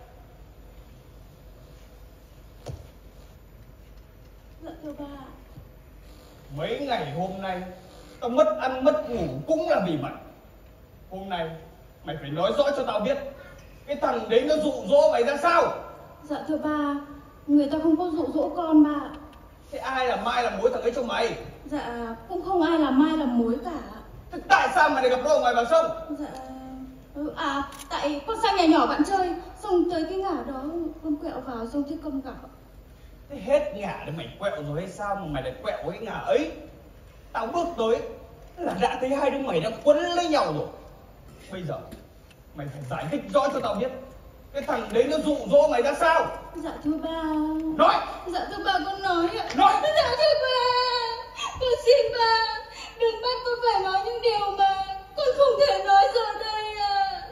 Dạ thưa ba. Mấy ngày hôm nay tao mất ăn mất ngủ cũng là vì mày. Hôm nay mày phải nói rõ cho tao biết cái thằng đấy nó dụ dỗ mày ra sao. Dạ thưa ba, người ta không có dụ dỗ con ba. Thế ai làm mai làm mối thằng ấy cho mày? Dạ cũng không ai làm mai làm mối cả. Thế tại sao mày lại gặp nó ở ngoài bờ sông? Dạ ừ, à tại con sang nhà nhỏ bạn chơi, xong tới cái ngả đó con quẹo vào xong thấy con gặp. Thế hết ngả để mày quẹo rồi hay sao mà mày lại quẹo cái ngả ấy? Tao bước tới là đã thấy hai đứa mày đang quấn lấy nhau rồi. Bây giờ mày phải giải thích rõ cho tao biết cái thằng đấy nó dụ dỗ mày ra sao. Dạ thưa ba. Nói. Dạ thưa ba con nói ạ. Nói. Dạ thưa ba, con xin ba đừng bắt con phải nói những điều mà con không thể nói giờ đây ạ.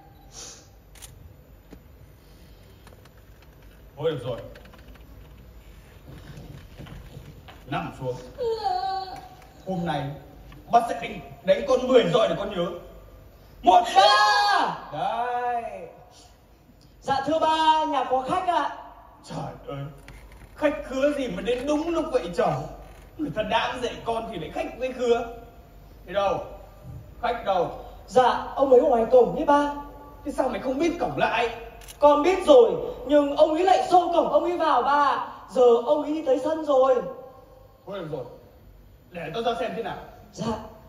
Thôi được rồi, nằm xuống. Dạ. Hôm nay bác sẽ đánh đánh con mười rồi để con nhớ. Một Ba. đây. Dạ thưa ba, nhà có khách ạ. Trời ơi, khách khứa gì mà đến đúng lúc vậy trời. Người ta đã dạy con thì lại khách với khứa. Thế đâu? Khách đâu? Dạ, ông ấy ở ngoài cổng đi ba. Thế sao mày không biết cổng lại? Con biết rồi, nhưng ông ấy lại xô cổng ông ấy vào ba. Giờ ông ấy đi tới sân rồi. Thôi được rồi, để tao ra xem thế nào. Dạ.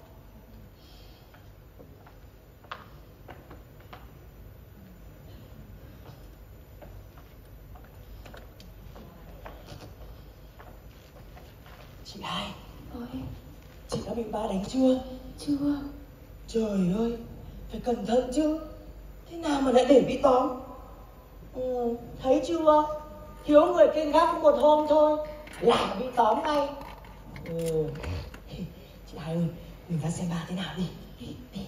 Chị hai, Ôi, chị đã bị ba đánh chưa? chưa. Trời ơi, phải cẩn thận chứ. Thế nào mà lại để bị tóm? Ừ, thấy chưa? Thiếu người canh gác một hôm thôi là bị tóm ngay. Ừ. Chị hai ơi, mình ra xem ba thế nào đi. Đi, đi.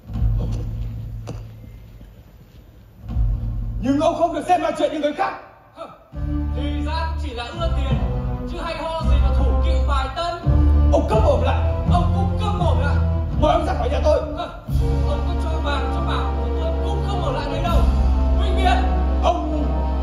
Nhưng ông không được xem là chuyện như người khác. Thì ra cũng chỉ là ưa tiền, chứ hay ho gì mà thủ kỵ vài tân. Ông câm mồm lại. Ông cũng câm mồm lại. Mời ông ra khỏi nhà tôi. Hơ, ông có cho vàng cho bạc thì tôi cũng không ở lại đây đâu. Vĩnh biệt. Ông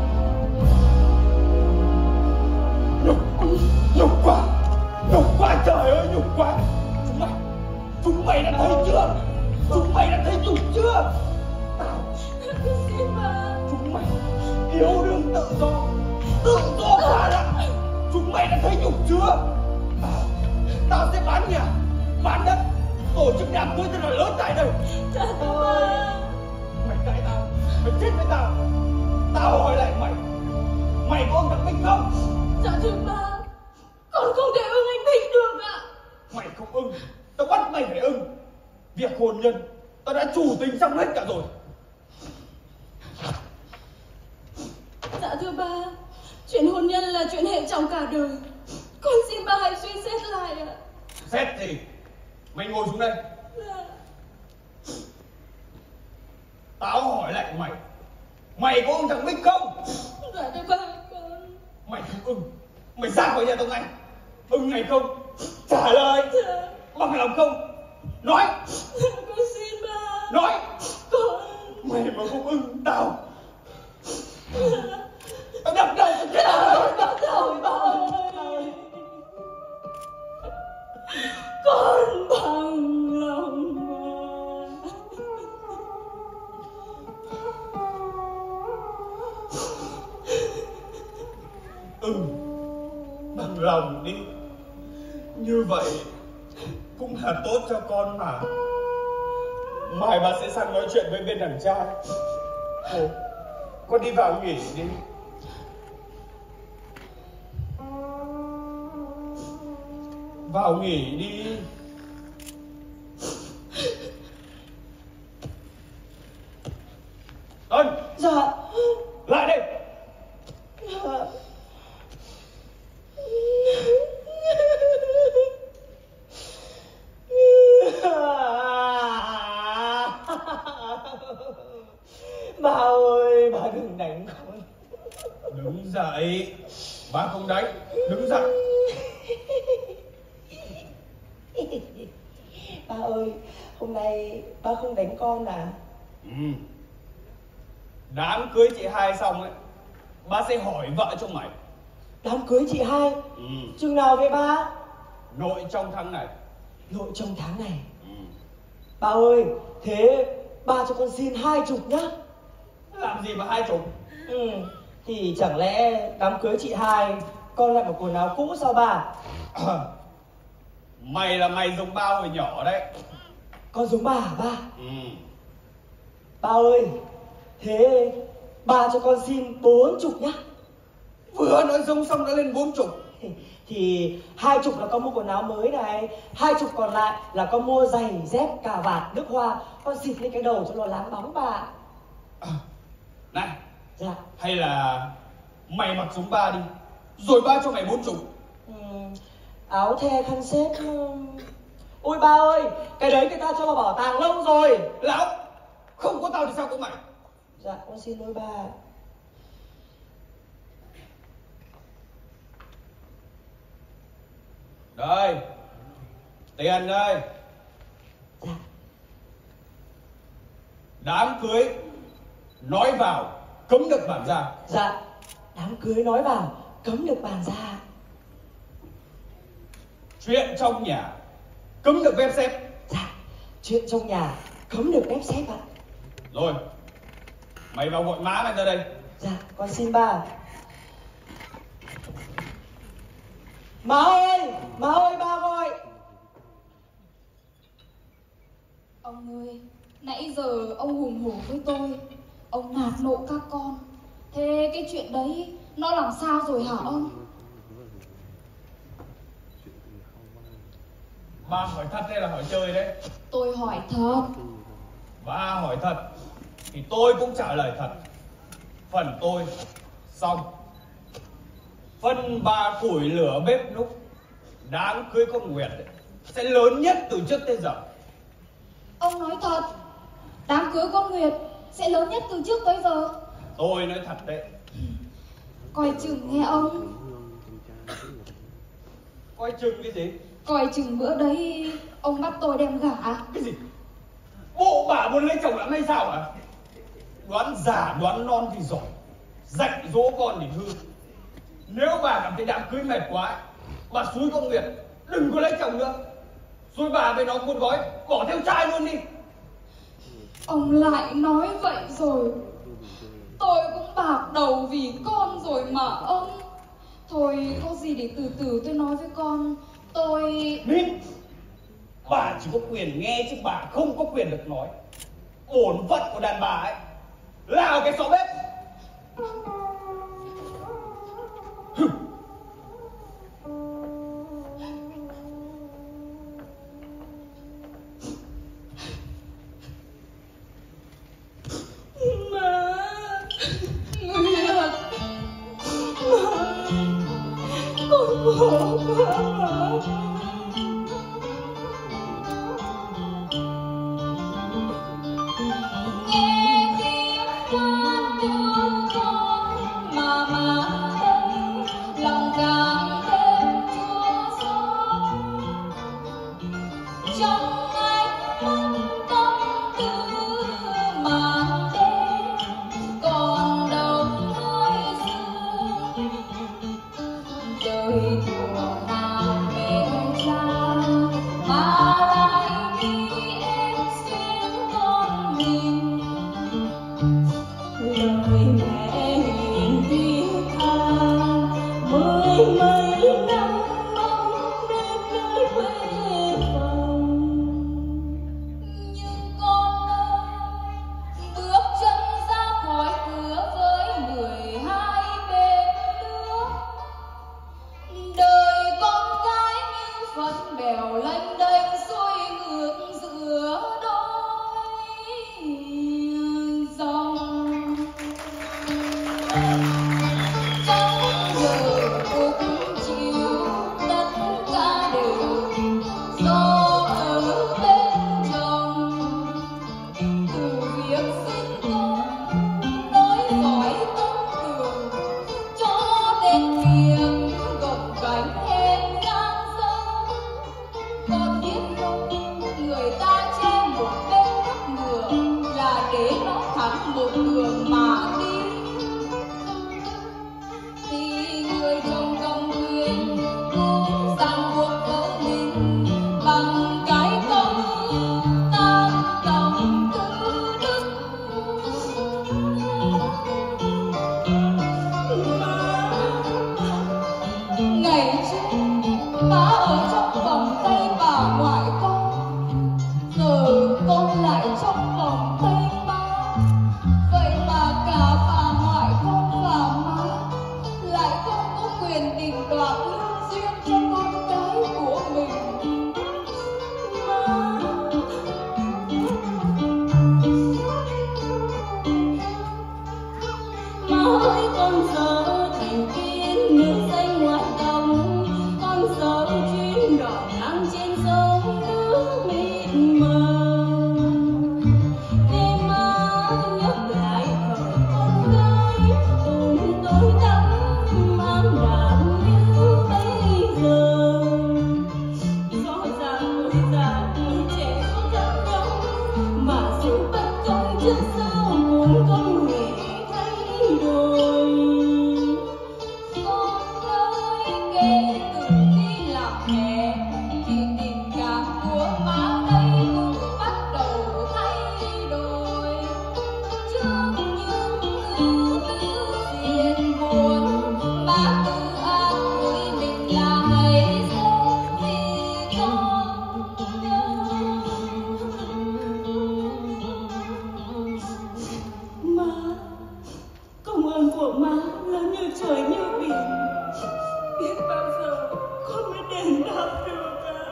nhục nhục quá, nhục quá, trời ơi nhục quá. Chúng mày chúng mày đã thấy chưa? Chúng mày đã thấy nhục chưa? Tao Con xin ba. chúng mày yêu đương tự do, tự do quá đó. Chúng mày đã thấy nhục chưa? Tao, tao sẽ bán nhà, bán đất, tổ chức đám cưới thật là lớn tại đây. Dạ thưa ba. Mày cãi tao, mày chết với tao. Tao hỏi lại mày, mày có ông thằng Minh không? Dạ thưa ba, con không thể ưng anh Bình được ạ. Mày không ưng, tao bắt mày phải ưng. Việc hôn nhân tao đã chủ tính xong hết cả rồi. Dạ thưa ba, chuyện hôn nhân là chuyện hệ trọng cả đời. Con xin ba hãy suy xét lại ạ. Xét gì? Mày ngồi xuống đây. Dạ. Tao hỏi lại mày, mày có ông thằng Minh không? Dạ thưa ba, con. Mày không ưng, mày ra khỏi nhà tao ngay. Ưng hay không? Trả lời. Dạ. Bằng lòng không? Nói. Dạ, con xin ba. Nói. Con. Mày mà không ưng tao, tao đập đầu tao chết rồi. Đập đầu ba ơi. Con bằng lòng mà. Ừ, bằng lòng đi. Như vậy cũng là tốt cho con mà. Mai bà sẽ sang nói chuyện với bên đàn trai. Thôi, con đi vào nghỉ đi. Vào nghỉ đi. Ân, Dạ. lại đây. Dạ. Ba ơi, ba đừng đánh con. Đứng dậy. Ba không đánh. Đứng dậy. Ba ơi, hôm nay ba không đánh con à? Ừ. Đám cưới chị hai xong ấy, ba sẽ hỏi vợ cho mày. Đám cưới chị hai? Ừ. Chừng nào vậy ba? Nội trong tháng này. Nội trong tháng này? Ừ. Ba ơi, thế ba cho con xin hai chục nhá. Làm gì mà hai chục? Ừ, thì chẳng lẽ đám cưới chị hai con lại một quần áo cũ sao ba? Mày là mày giống ba hồi nhỏ đấy. Con giống ba hả ba? Ừ. Ba ơi, thế ba cho con xin bốn chục nhá. Vừa nói giống xong đã lên bốn chục. Thì hai chục là con mua quần áo mới này, hai chục còn lại là con mua giày, dép, cà vạt, nước hoa, con xịt lên cái đầu cho nó láng bóng ba. À, này, dạ. Hay là mày mặc giống ba đi, rồi ba cho mày bốn chục. Ừ, áo the khăn xếp. Ôi ba ơi, cái đấy người ta cho vào bảo tàng lâu rồi. Lão, không có tao thì sao có mày? Dạ, con xin lỗi ba. Đây, tiền đây. Dạ. Đám cưới nói vào cấm được bàn ra. Dạ, đám cưới nói vào cấm được bàn ra. Chuyện trong nhà cấm được bếp xếp. Dạ, chuyện trong nhà cấm được bếp xếp ạ. Rồi, mày vào gọi má mày ra đây. Dạ, con xin ba. Má ơi, má ơi, ba gọi. Ông ơi, nãy giờ ông hùng hổ với tôi, ông nạt nộ các con. Thế cái chuyện đấy nó làm sao rồi hả ông? Ba hỏi thật hay là hỏi chơi đấy? Tôi hỏi thật. Ba hỏi thật thì tôi cũng trả lời thật. Phần tôi xong. Phần bà củi lửa bếp núc đám cưới con Nguyệt ấy, sẽ lớn nhất từ trước tới giờ. Ông nói thật, đám cưới con Nguyệt sẽ lớn nhất từ trước tới giờ. Tôi nói thật đấy. Coi chừng nghe ông. Coi chừng cái gì? Coi chừng bữa đấy ông bắt tôi đem gả. Cái gì? Bộ bà muốn lấy chồng lắm hay sao hả? Đoán già đoán non thì giỏi, dạy dỗ con thì hư. Nếu bà cảm thấy đám cưới mệt quá ấy, bà xúi con Nguyệt đừng có lấy chồng nữa. Rồi bà với nó cuốn gói bỏ theo trai luôn đi. Ông lại nói vậy rồi. Tôi cũng bạc đầu vì con rồi mà ông. Thôi có gì để từ từ tôi nói với con. Tôi... Nín. Bà chỉ có quyền nghe chứ bà không có quyền được nói. Bổn phận của đàn bà ấy là ở cái xó bếp. Con khổ quá. Nghe tiếng con đưa con mà mà đây lòng càng thêm chua xót. Trong ánh mắt tâm tư màn đêm còn đông hơi sương. Đời thuở nào mê cha mà lại đi em xuyên con mình. Lời mẹ hiền thiết tha mười mấy năm mong đến nơi quê phòng. Nhưng con ơi, bước chân ra khỏi cửa với mười hai bên nước. Đời con gái như phận bèo lênh đênh xuôi ngược giữa đôi dòng. Trong giờ phút chiều tất cả đều do ở bên chồng. Từ việc sinh con nối dõi tâm tường cho đến việc gồng gánh hết gian dâng. Con biết không, người ta che một Ngày trước má ở trong vòng tay bà ngoại con, giờ con lại trong vòng tay má. Vậy mà cả bà ngoại con và má lại không có quyền định đoạt lương duyên cho con cái của mình. Má ơi, con sợ thành kiến nước xanh ngoài đồng, con sợ chuyến đò ngang trên sông nước mịt mờ. Thế má nhắc lại thời con gái cùng tôi đắm mang đàn như bây giờ. Rõ ràng tuổi già tuổi trẻ có khác nhau, mà sự bất công trước sau cũng không hề thay đổi. Con ơi, kể từ khi làm mẹ thì tình cảm của má đây cũng bắt đầu thay đổi. Trước những ưu tư phiền muộn, má tự an ủi mình là hãy sống vì con nhớ. Má, công ơn của má lớn như trời như biển, biết bao giờ con mới đền đáp được à?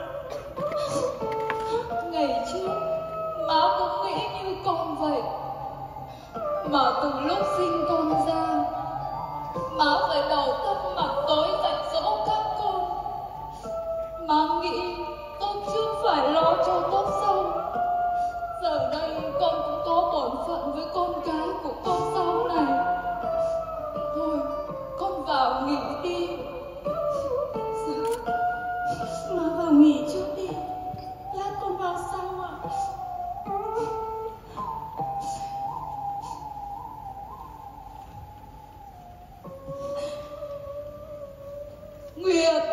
Ngày trước má cũng nghĩ như con vậy, mà từ lúc sinh con ra, má phải đầu tâm mặt tối dạy dỗ các con. Má nghĩ tốt trước phải lo cho tốt sau. Giờ đây con cũng có bổn phận với con cái của con sau này. Thôi con vào nghỉ đi. Dạ, má vào nghỉ trước đi, lát con vào sau ạ. Nguyệt,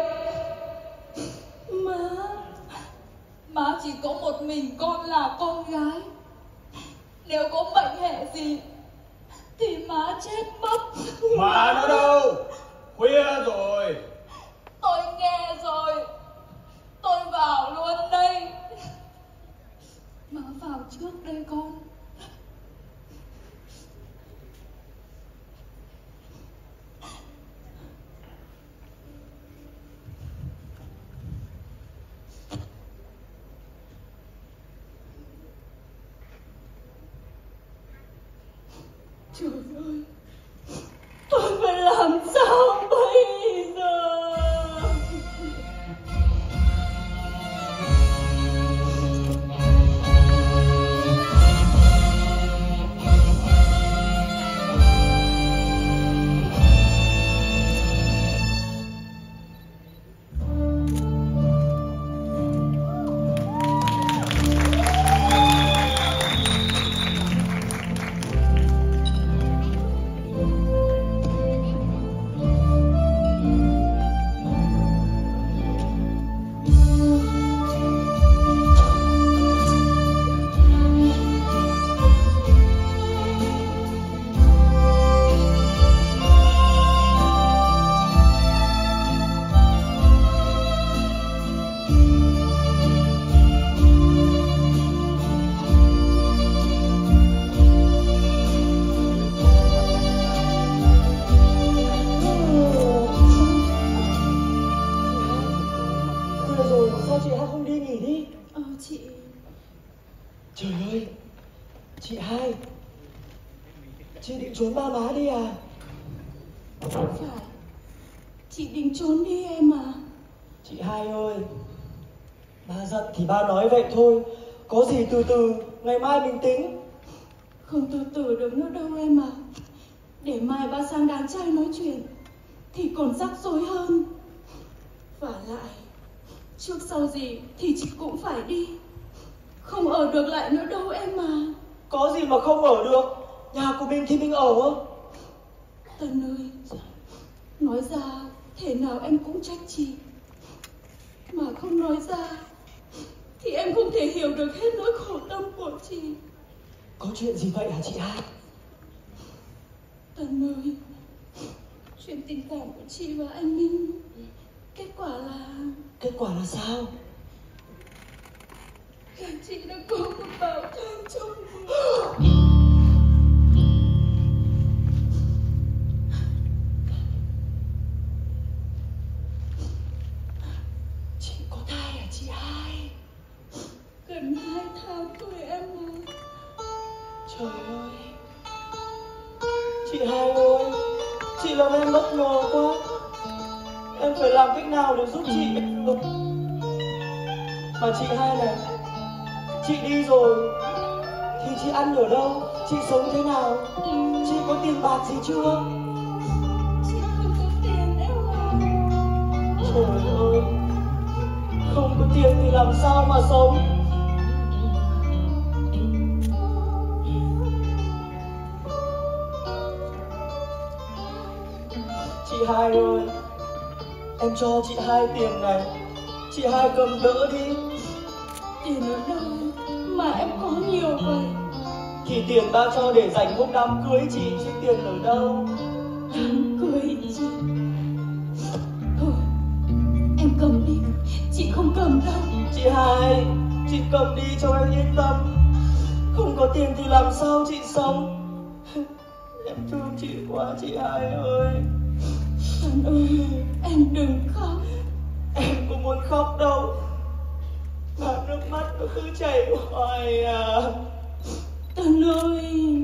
Má, má chỉ có một mình con là con gái. Nếu có bệnh hệ gì thì má chết mất. Má nó đâu? Khuya rồi. Tôi nghe rồi, tôi vào luôn đây. Má vào trước đây con. trời ơi, tôi phải làm sao bây giờ? Trời ơi, chị hai, chị định trốn ba má đi à? Không phải, chị định trốn đi em à? Chị hai ơi, ba giận thì ba nói vậy thôi, có gì từ từ, ngày mai mình tính. Không từ từ được nữa đâu em à. Để mai ba sang đám trai nói chuyện thì còn rắc rối hơn. Và lại, trước sau gì thì chị cũng phải đi, không ở được lại nữa đâu em mà. Có gì mà không ở được, nhà của mình thì mình ở. Tân ơi, nói ra thể nào em cũng trách chị, mà không nói ra thì em không thể hiểu được hết nỗi khổ tâm của chị. Có chuyện gì vậy hả chị hai? Tân ơi, chuyện tình cảm của chị và anh Minh Kết quả là sao? Là chị đã có một bào thai trong người. Chị có thai à chị hai? Gần hai tháng thôi em ơi. Trời ơi, chị hai ơi, chị làm em bất ngờ quá. Em phải làm cách nào để giúp chị được? Mà chị hai này, chị đi rồi thì chị ăn ở đâu? Chị sống thế nào? Chị có tiền bạc gì chưa? Chị không có tiền em ơi. Trời ơi, không có tiền thì làm sao mà sống? Chị hai ơi, em cho chị hai tiền này, chị hai cầm đỡ đi. Tiền ở đâu mà em có nhiều vậy? Thì tiền ba cho để dành hôm đám cưới chị, chứ tiền ở đâu? Đám cưới chị? Thôi, em cầm đi, chị không cầm đâu. Chị hai, chị cầm đi cho em yên tâm. Không có tiền thì làm sao chị sống? Em thương chị quá chị hai ơi. Anh ơi, em đừng khóc. Em không muốn khóc đâu, mà nước mắt nó cứ chảy hoài à. Tân ơi,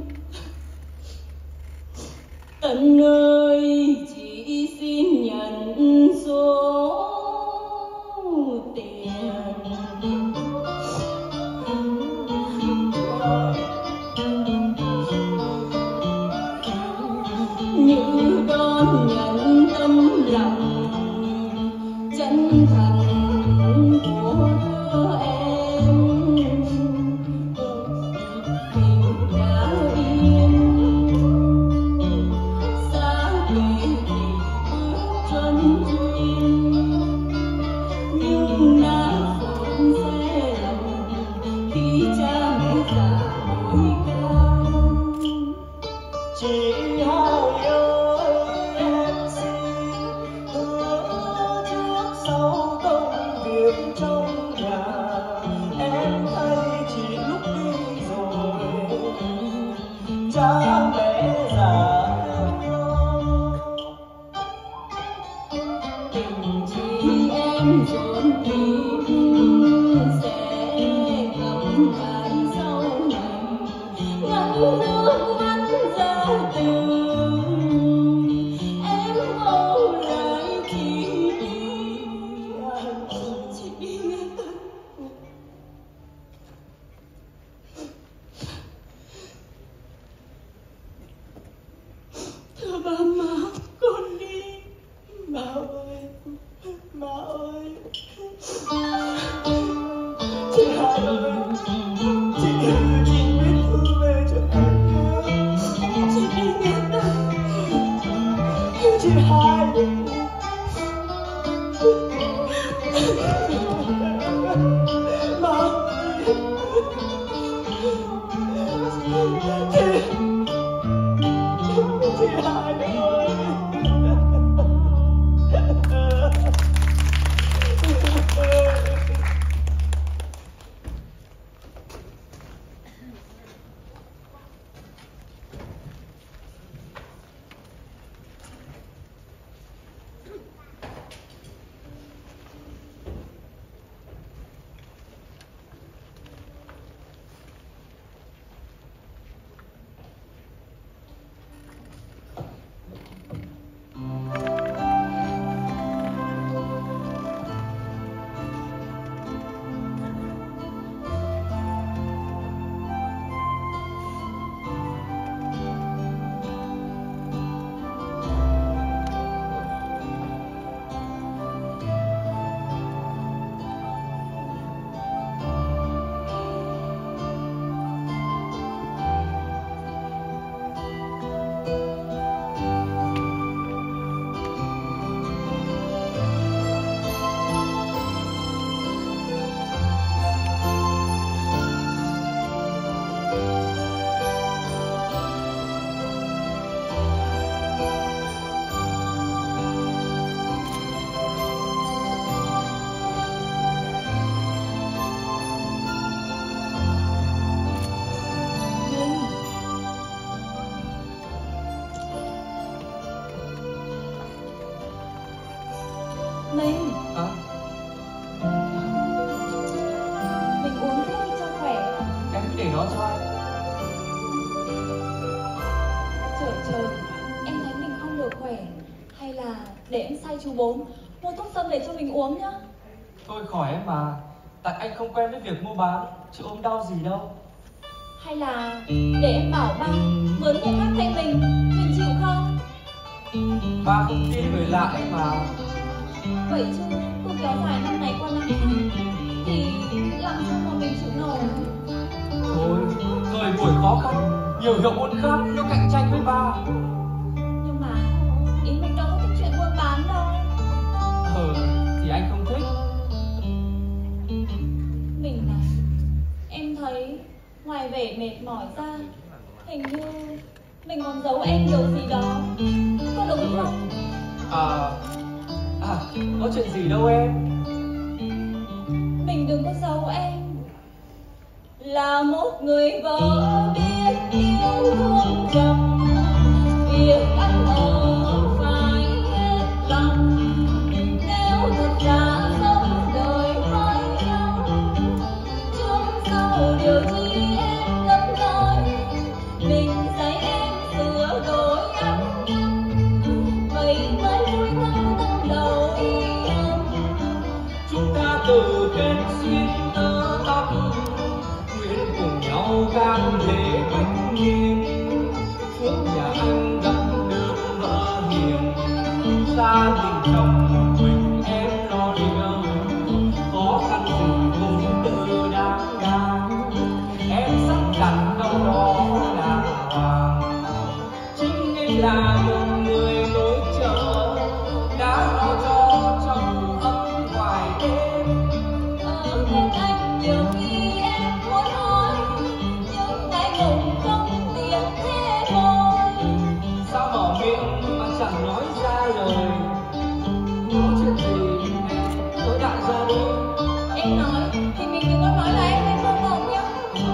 Tân ơi, chị xin nhận số tiền như đón nhận tâm lòng chân thành của đứa em. Tình đã yên xa về thì bước chân duyên, nhưng đã phận sẽ lòng khi cha mẹ già đôi cao. Chị hai ơi, em xin hứa trước sau công việc trong nhà em thay chị lúc đi rồi, cha mẹ già em lo. Tình chị em dồn tìm sẽ gặp lại sau này, ngăn nước mắt ra từ em âu lại chị đi. Chị đi nghe Tân. Thưa ba má, con đi. Má ơi, má ơi, chị hai ơi, chị đừng chị biết thư về cho em nhé. Chị đi nghe Tân. Chị hai, má ơi, chị, chị hai ơi. Bốn mua thuốc sâm về cho mình uống nhá. Tôi khỏi em mà. Tại anh không quen với việc mua bán, chứ ốm đau gì đâu. Hay là để em bảo ba mướn người khác thay mình, mình chịu không? Ba không tin người lạ em mà. Vậy chứ cứ kéo dài năm này qua năm khác thì làm sao mà mình chịu nổi. Thôi, thời buổi khó khăn, nhiều hiệu buôn khác nó cạnh tranh với ba. Nhưng mà ý mình đâu có thích chuyện buôn bán đâu. Ờ, thì anh không thích. Mình này, em thấy ngoài vẻ mệt mỏi ra, hình như mình còn giấu em điều gì đó, có đúng không? À, à, có chuyện gì đâu em. Mình đừng có giấu em. Là một người vợ biết yêu thương chồng, việc ăn ở phải hết lòng. Nếu thật ra sống đời hai nhau, trước sau điều gì em ngấm nói, mình dạy em sửa đổi ăn năn. Vậy mới vui thân tâm đầu yêu. Chúng ta từ kết duyên tơ tóc, nguyện cùng nhau gan lễ bách niên. Phước nhà anh gặp được vợ hiền, gia đình chồng mình em lo liệu. Khó khăn gì cũng tự đáng đáng, em sắp đặt đâu đó là hoàng. Chính em là một người nối chờ, đã lo cho trong ấm ngoài đêm. Ở bên anh nhiều khi em muốn nói những cái bụng không tiếng thế thôi. Sao mở miệng mà chẳng nói ra lời? Có chuyện gì tôi đại ra đi. Em nói thì mình đừng có nói là em hay không không nhá.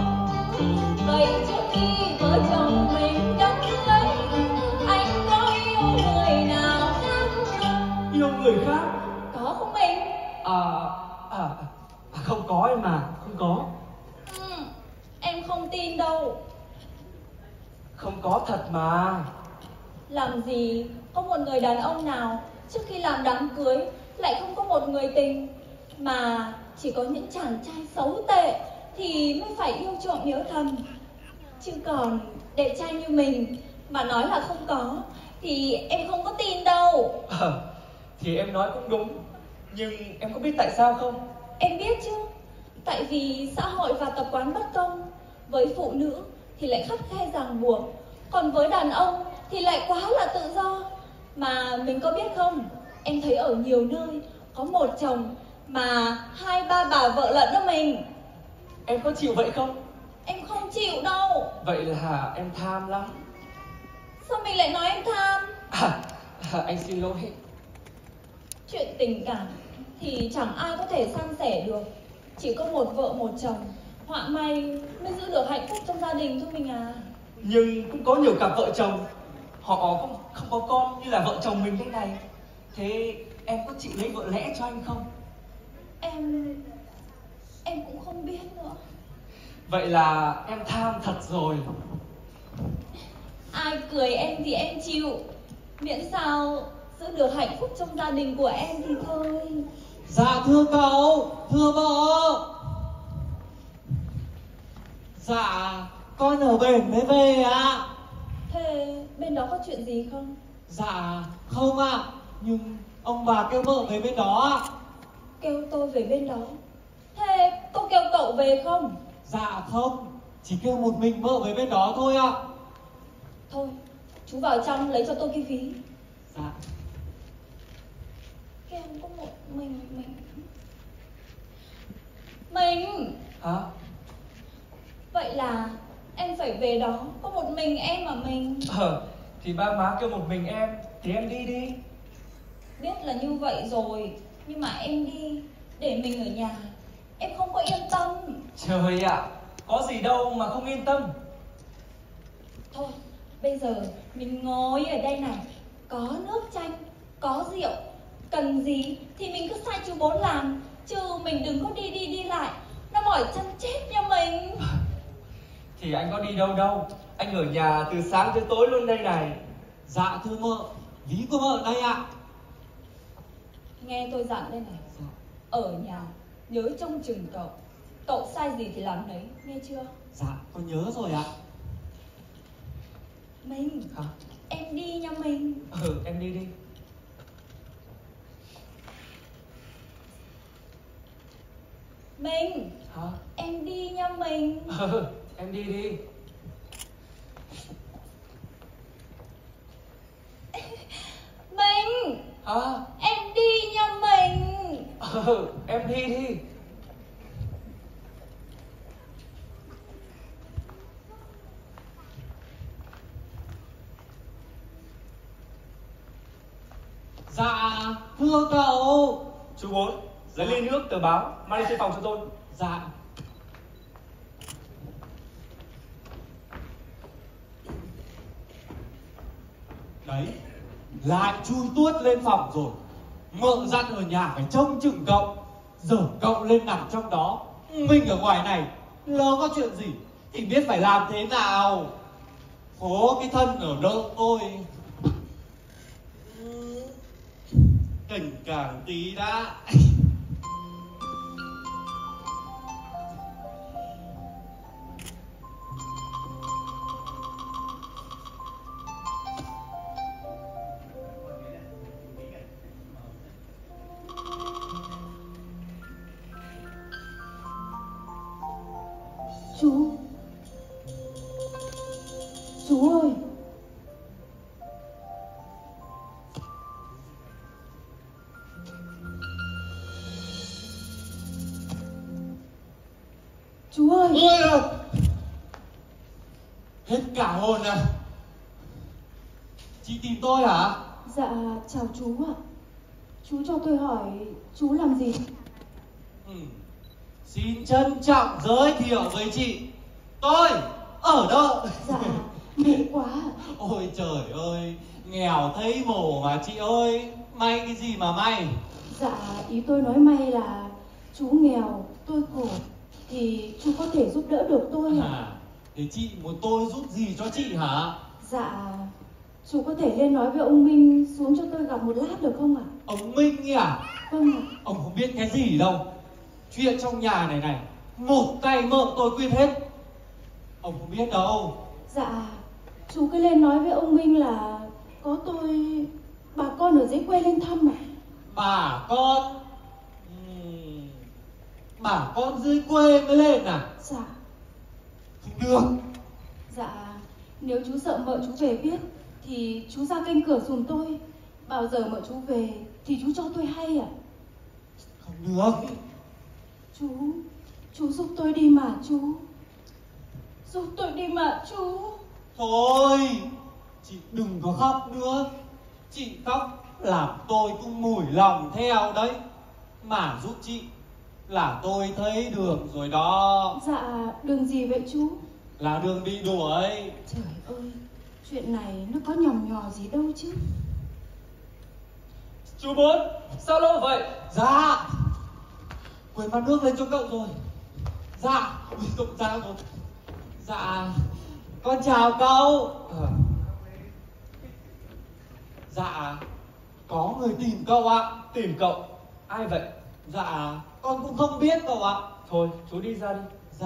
Vậy trước khi vợ chồng mình đắm lấy, anh có yêu người nào khác không? Yêu người khác? Có không mình? À, à, à không có em mà, không có. Ừ, em không tin đâu. Không có thật mà. Làm gì có một người đàn ông nào trước khi làm đám cưới lại không có một người tình, mà chỉ có những chàng trai xấu tệ thì mới phải yêu trộm nhớ thầm. Chứ còn đẹp trai như mình mà nói là không có thì em không có tin đâu. À, thì em nói cũng đúng. Nhưng em có biết tại sao không? Em biết chứ. Tại vì xã hội và tập quán bất công. Với phụ nữ thì lại khắt khe ràng buộc, còn với đàn ông thì lại quá là tự do. Mà mình có biết không, em thấy ở nhiều nơi có một chồng mà hai ba bà vợ lẫn đó mình. Em có chịu vậy không? Em không chịu đâu. Vậy là em tham lắm. Sao mình lại nói em tham? À, à, anh xin lỗi. Chuyện tình cảm thì chẳng ai có thể san sẻ được. Chỉ có một vợ một chồng, họa may mới giữ được hạnh phúc trong gia đình thôi mình à. Nhưng cũng có nhiều cặp vợ chồng họ không, không có con như là vợ chồng mình thế này. Thế em có chịu lấy vợ lẽ cho anh không? Em... em cũng không biết nữa. Vậy là em tham thật rồi. Ai cười em thì em chịu, miễn sao giữ được hạnh phúc trong gia đình của em thì thôi. Dạ thưa cậu, thưa vợ. Dạ, con ở bển mới về ạ. À. Thế bên đó có chuyện gì không? Dạ, không ạ. À. Nhưng ông bà kêu vợ về bên đó ạ. À. Kêu tôi về bên đó? Thế có kêu cậu về không? Dạ không, chỉ kêu một mình vợ về bên đó thôi ạ. À. Thôi, chú vào trong lấy cho tôi cái ví. Dạ. Kêu có một mình mình mình Hả? Vậy là em phải về đó có một mình em mà mình. Ờ, thì ba má kêu một mình em thì em đi đi. Biết là như vậy rồi, nhưng mà em đi để mình ở nhà em không có yên tâm. Trời ạ, à, có gì đâu mà không yên tâm. Thôi, bây giờ mình ngồi ở đây này, có nước chanh, có rượu, cần gì thì mình cứ sai chú Bốn làm, chứ mình đừng có đi đi đi lại, nó mỏi chân chết nha mình. Thì anh có đi đâu đâu, anh ở nhà từ sáng tới tối luôn đây này. Dạ thưa mợ, ví của mợ đây ạ. Nghe tôi dặn đây này. Dạ. Ở nhà nhớ trông chừng cậu. Cậu sai gì thì làm đấy, nghe chưa? Dạ, con nhớ rồi ạ. Mình, Hả? em đi nha mình. Ừ, em đi đi. Mình, Hả? em đi nha mình. Ừ, em đi đi. Mình, Hả? em đi nha mình. Ừ, em đi đi. Dạ, thưa cậu. Chú Bốn, lấy ly nước, tờ báo, mang đi trên phòng cho tôi. Dạ. Đấy, lại chui tuốt lên phòng rồi. Mợ dặn ở nhà phải trông chừng cậu. Giờ cậu lên nằm trong đó, mình ở ngoài này, lỡ có chuyện gì thì biết phải làm thế nào. Phố cái thân ở đỡ tôi. Cảnh càng tí đã. Chú, chú ơi. Chú ơi. Ôi ơi, hết cả hồn à. Chị tìm tôi hả? Dạ, chào chú ạ. Chú cho tôi hỏi chú làm gì? Ừ. Xin trân trọng giới thiệu với chị, tôi ở đâu? Dạ, may quá. Ôi trời ơi, nghèo thấy mổ mà chị ơi. May cái gì mà may? Dạ, ý tôi nói may là chú nghèo, tôi khổ, thì chú có thể giúp đỡ được tôi ạ. À, thế chị muốn tôi giúp gì cho chị hả? Dạ, chú có thể lên nói với ông Minh xuống cho tôi gặp một lát được không ạ? Ông Minh ấy à? Vâng ạ. Ông không biết cái gì đâu. Chuyện trong nhà này này, một tay mợ tôi quyết hết. Ông không biết đâu. Dạ, chú cứ lên nói với ông Minh là có tôi, bà con ở dưới quê lên thăm ạ. Bà con? Ừm, bà con dưới quê mới lên à? Dạ. Không được. Dạ, nếu chú sợ mợ chú về biết thì chú ra canh cửa giùm tôi. Bao giờ mợ chú về thì chú cho tôi hay ạ. Không được. Chú, chú giúp tôi đi mà chú. Giúp tôi đi mà chú. Thôi, chị đừng có khóc nữa. Chị khóc làm tôi cũng mủi lòng theo đấy. Mà giúp chị là tôi thấy đường rồi đó. Dạ, đường gì vậy chú? Là đường bị đuổi. Trời ơi, chuyện này nó có nhòm nhò gì đâu chứ. Chú Bốn, sao lâu vậy? Dạ, quên mang nước lên cho cậu rồi. Dạ, ui cậu ra rồi. Dạ, con chào cậu. À, Dạ, có người tìm cậu ạ. tìm cậu. Ai vậy? Dạ, con cũng không biết cậu ạ. Thôi, chú đi ra đi. Dạ.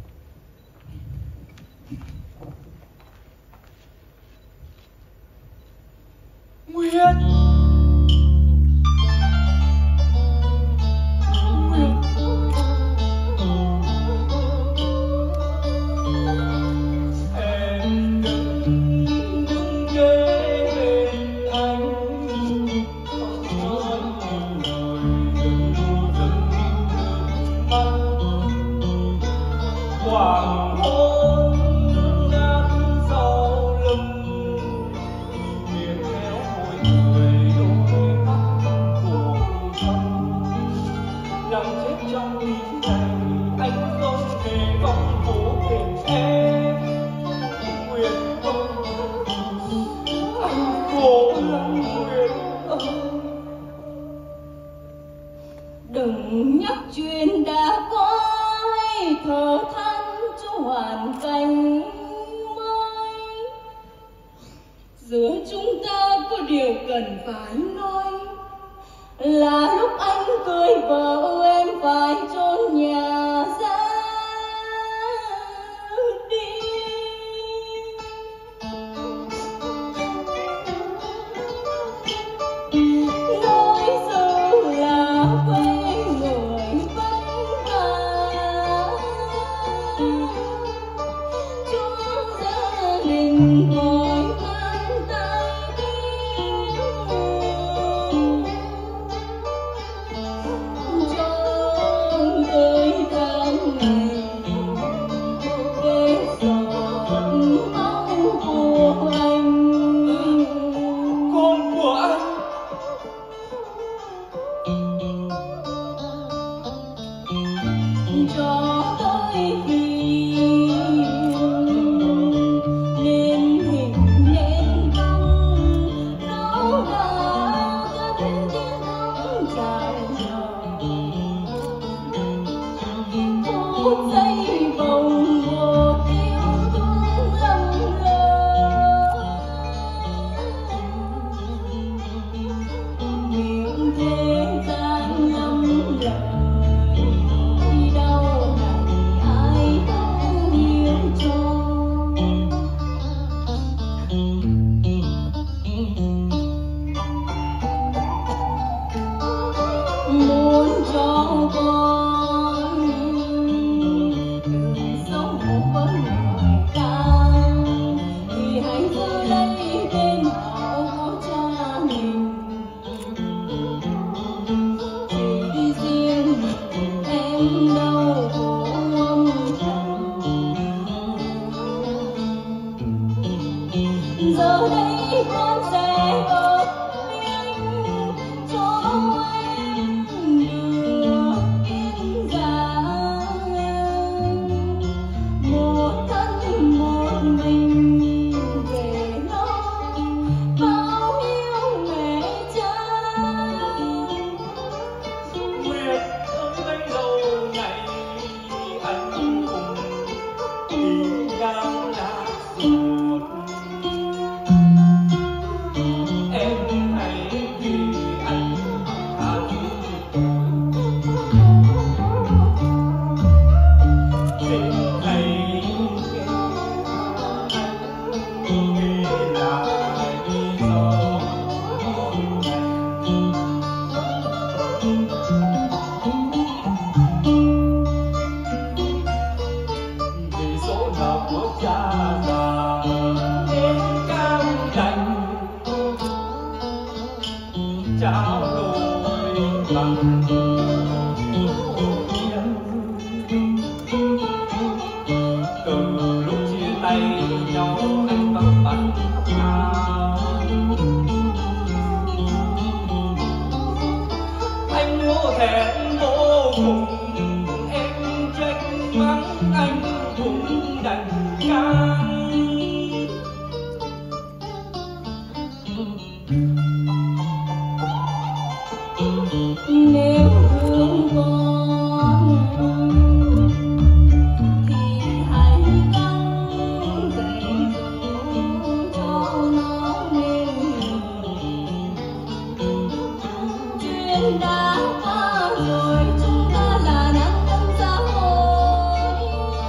Nguyệt! Em đừng, đừng ghé bên anh. Không nói nhiều lời, đừng dừng nước mắt. Hoàng hôn ngát sau lưng, miền theo mỗi người đôi mắt của thân. Nằm chết trong ly này, anh không hề vòng cố tình em. Nguyệt ơi, anh khổ lắm Nguyệt ơi. Đừng nhắc chuyện đã qua, hãy thở than cho hoàn cảnh mới. Giữa chúng ta có điều cần phải nói, là lúc anh cưới vợ em phải trốn nhà ra đi. Nói xưa là quê người vắng vẻ, chúng gia đình vội mang tay đi trong tới tháng ngày để giọt máu của anh. Con của anh. Cho tới khi nên hình nên vong, nó là cơn tiếng khóc tràn phút giây bồng một yêu thương lầm lỡ, miệng thế gian lắm lời đau này ai không hiểu cho. Muốn cho con đừng sống với người ta thì hãy giữ lấy tên họ của cha mình. Chỉ riêng mình em đau khổ âm thầm, giờ đây con sẽ ở bên anh cho anh được yên giang, một thân một mình về lo bao nhiêu mẹ cha. Nguyệt ơi bấy lâu ngày anh cùng tình đang lạc ruột. Em hãy vì anh tha thứ tình này vì là lý do vì số nợ của cha già em cam đành trao đổi bằng từ lúc chia tay nhau anh vẫn bận nào. Anh hổ thẹn vô cùng em trách mắng anh cũng đành can. Nếu thương con thì hãy gắng dạy dỗ cho nó nên chuyện đã qua rồi, chúng ta là nạn nhân xã hội.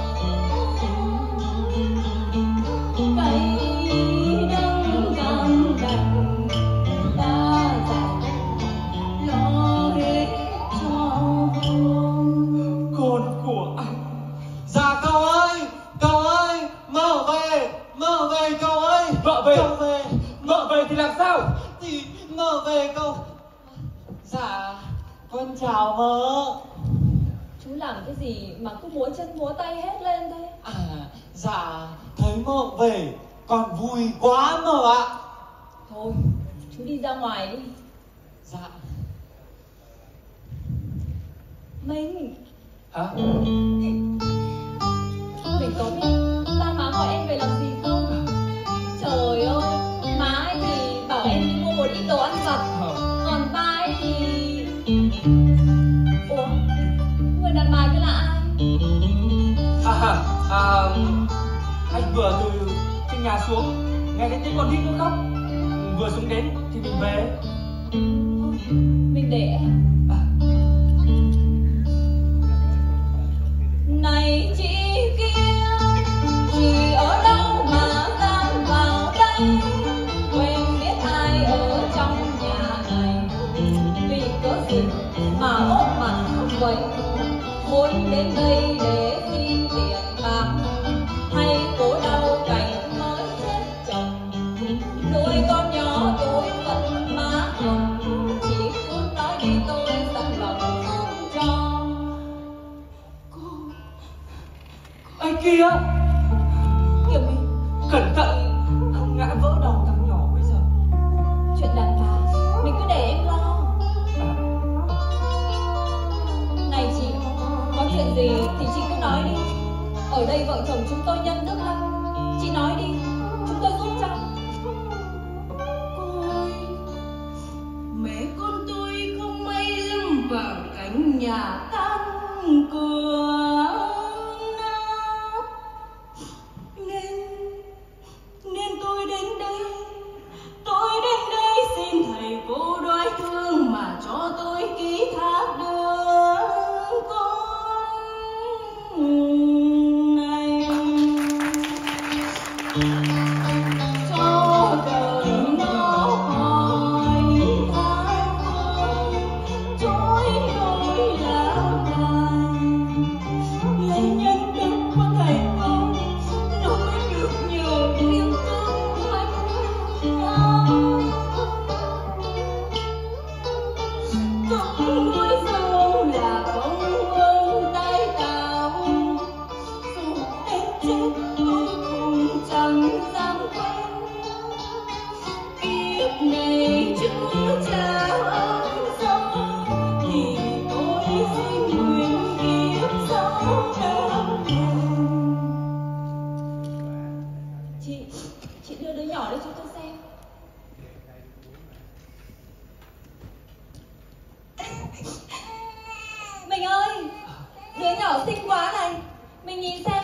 Vậy đừng cam đành ta dạy lo hết cho con. Con của anh. Dạ cậu ơi, cậu ơi, mở về, mở về cậu ơi. Vợ về. Cậu về. Vợ về thì làm sao? Thì mở về cậu. Dạ, con chào mợ. Chú làm cái gì mà cứ múa chân múa tay hết lên thế? À, dạ, thấy mợ về, con vui quá mợ ạ. Thôi, chú đi ra ngoài đi. Dạ. Mình Hả? Mình có biết ba má gọi em về làm gì không? Trời ơi, má ấy thì bảo em đi mua một ít đồ ăn vặt, còn ba ấy thì... Ủa, người đàn bà kia là ai? À, à, anh vừa từ trên nhà xuống, nghe thấy tiếng con nít nó khóc, vừa xuống đến thì mình về. Mình để mà không vậy. Muốn đến đây để xin tiền bạc, hay cố đau cảnh mới chết chồng, nuôi con nhỏ tuổi phận má hồng, chỉ muốn nói đi tôi tận lòng không cho. Cô, anh kia, Kiều My, cẩn thận không ngã vỡ đầu thằng nhỏ bây giờ. chuyện đàn bà mình cứ để em lo. Này chị, có chuyện gì thì chị cứ nói đi. Ở đây vợ chồng chúng tôi nhân đức lắm. Chị nói đi, chúng tôi giúp cho. Cô ơi, mẹ con tôi không may lâm vào cảnh nhà tan cửa nát, nên nên tôi đến đây, tôi đến đây xin thầy cô đoái thương mà cho tôi ký thác đứa con này, cho đời nó hỏi than phương trôi nỗi lão đài, lấy nhân đức của thầy cô nối được nhiều tiếng thương anh nhau. Cũng núi sông là công ơn tay cao, dù đến chết tôi cũng chẳng dám quên. Kiếp này Chúa cha ơn sâu, thì tôi xin nguyện kiếp sau đỡ. Chị, chị đưa đứa nhỏ đây cho tôi xem. Mình ơi, đứa nhỏ xinh quá này, mình nhìn xem.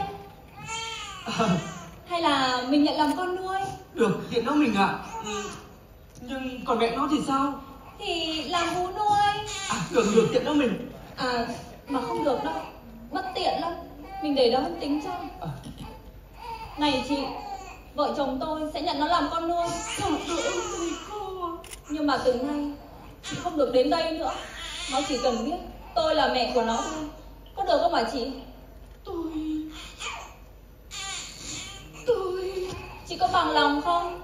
Hay là mình nhận làm con nuôi? Được, nhận nó mình ạ. Ừ, nhưng còn mẹ nó thì sao? Thì làm vú nuôi. À, được, được, nhận nó mình. À, mà không được đâu, bất tiện lắm. Mình để đó không tính cho. À. Này chị, vợ chồng tôi sẽ nhận nó làm con nuôi. Sao tôi ơn thầy cô? Nhưng mà từ nay chị không được đến đây nữa. Nó chỉ cần biết tôi là mẹ của nó thôi. Có được không hả chị? Tôi... Tôi... Chị có bằng lòng không?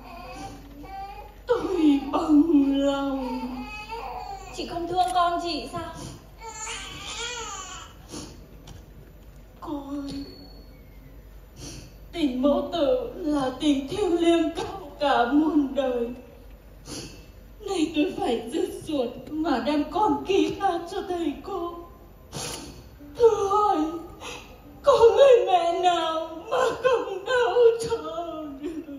Tôi bằng lòng. Chị không thương con chị sao? Cô ơi, tình mẫu tử là tình thiêng liêng cao cả muôn đời. Nay tôi phải dứt ruột mà đem con ký thác cho thầy cô. Thưa hỏi, có người mẹ nào mà không đau cho được?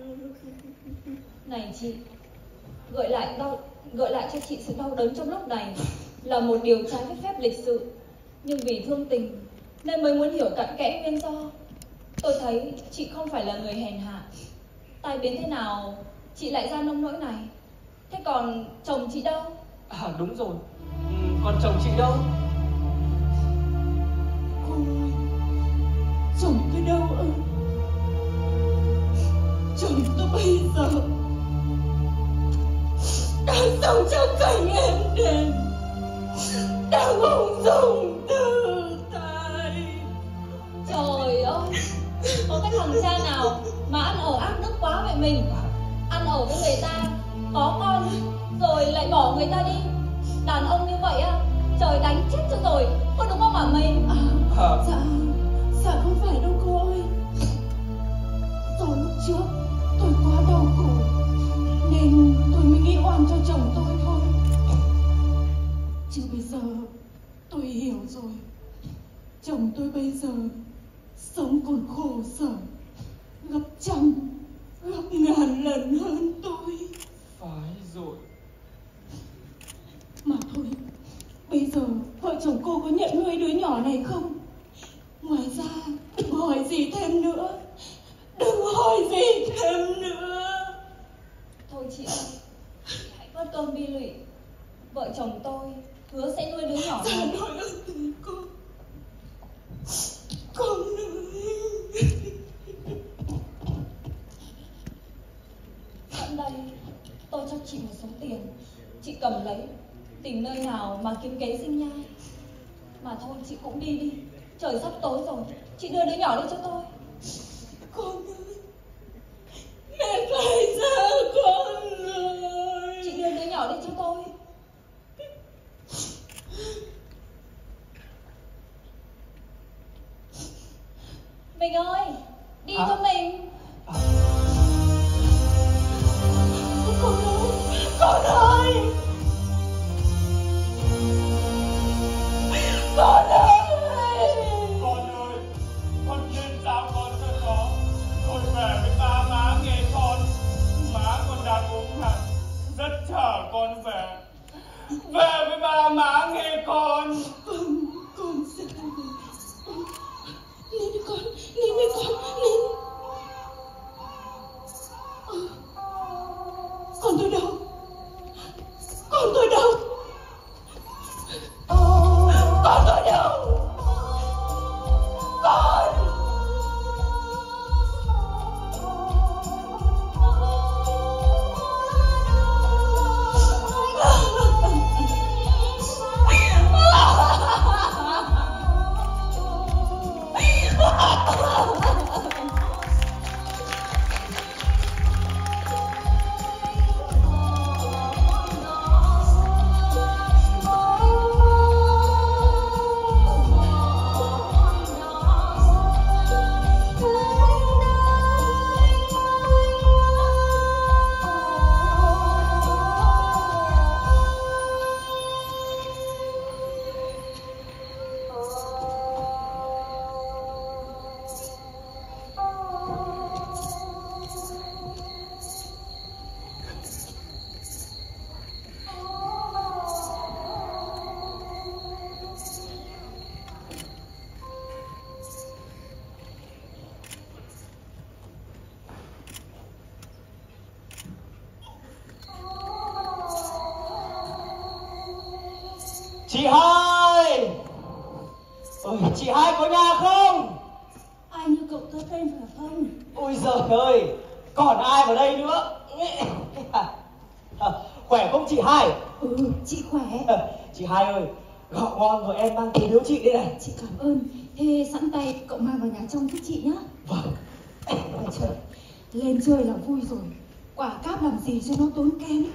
Này chị, gợi lại đau, gợi lại cho chị sự đau đớn trong lúc này là một điều trái với phép lịch sự. Nhưng vì thương tình nên mới muốn hiểu cặn kẽ nguyên do. Tôi thấy chị không phải là người hèn hạ. Tai biến thế nào chị lại ra nông nỗi này? Thế còn chồng chị đâu? À, đúng rồi. Ừ, còn chồng chị đâu? Cô ơi, chồng tôi đâu ơi? Chồng tôi bây giờ đang sống trong cảnh êm đềm, đang ung dung tự tại. Trời ơi, có cái thằng cha nào mà ăn ở ác đức quá vậy mình? Ăn ở với người ta, có con rồi lại bỏ người ta đi. Đàn ông như vậy á, trời đánh chết cho rồi, có đúng không hả mình? À, À. dạ, dạ không phải đâu cô ơi. Do lúc trước tôi quá đau khổ nên tôi mới nghĩ oan cho chồng tôi thôi. Chứ bây giờ tôi hiểu rồi. Chồng tôi bây giờ sống còn khổ sở gấp trăm, gấp ngàn lần hơn tôi. Phải rồi. Mà thôi, bây giờ vợ chồng cô có nhận nuôi đứa nhỏ này không? Ngoài ra đừng hỏi gì thêm nữa. Đừng hỏi gì thêm nữa. Thôi chị ơi, chị hãy bớt cơn bi lụy. Vợ chồng tôi hứa sẽ nuôi đứa nhỏ Dạ này. nói ơn thầy cô. Con ơi. Sẵn đây, tôi cho chị một số tiền. Chị cầm lấy, tìm nơi nào mà mà kiếm kế sinh nhai. Mà thôi chị cũng đi đi, trời sắp tối rồi, chị đưa đứa nhỏ đi cho tôi. Con ơi, mẹ phải ra con ơi. Chị đưa đứa nhỏ đi cho tôi. Mình ơi, đi à? cho mình. À. Con ơi, con ơi, con ơi, Con ơi, con nên giao con cho nó. Con về với ba má nghe con. Má con đang ốm nặng, rất chờ con về. Về với ba má nghe con. con con sẽ Nín đi con, nín đi con, nín. Con tôi đâu? Con tôi đâu? Con tôi đâu? Con! Chị hai, ôi, chị hai có nhà không? Ai như cậu tớ tên phải không? Ôi giời ơi, còn ai vào đây nữa? À, khỏe không chị hai? Ừ, chị khỏe. À, chị hai ơi, gạo ngon rồi em mang tới biếu chị đây này. Chị cảm ơn. Thế sẵn tay cậu mang vào nhà trong giúp chị nhá. Vâng. Ôi trời, lên chơi là vui rồi, quả cáp làm gì cho nó tốn kém.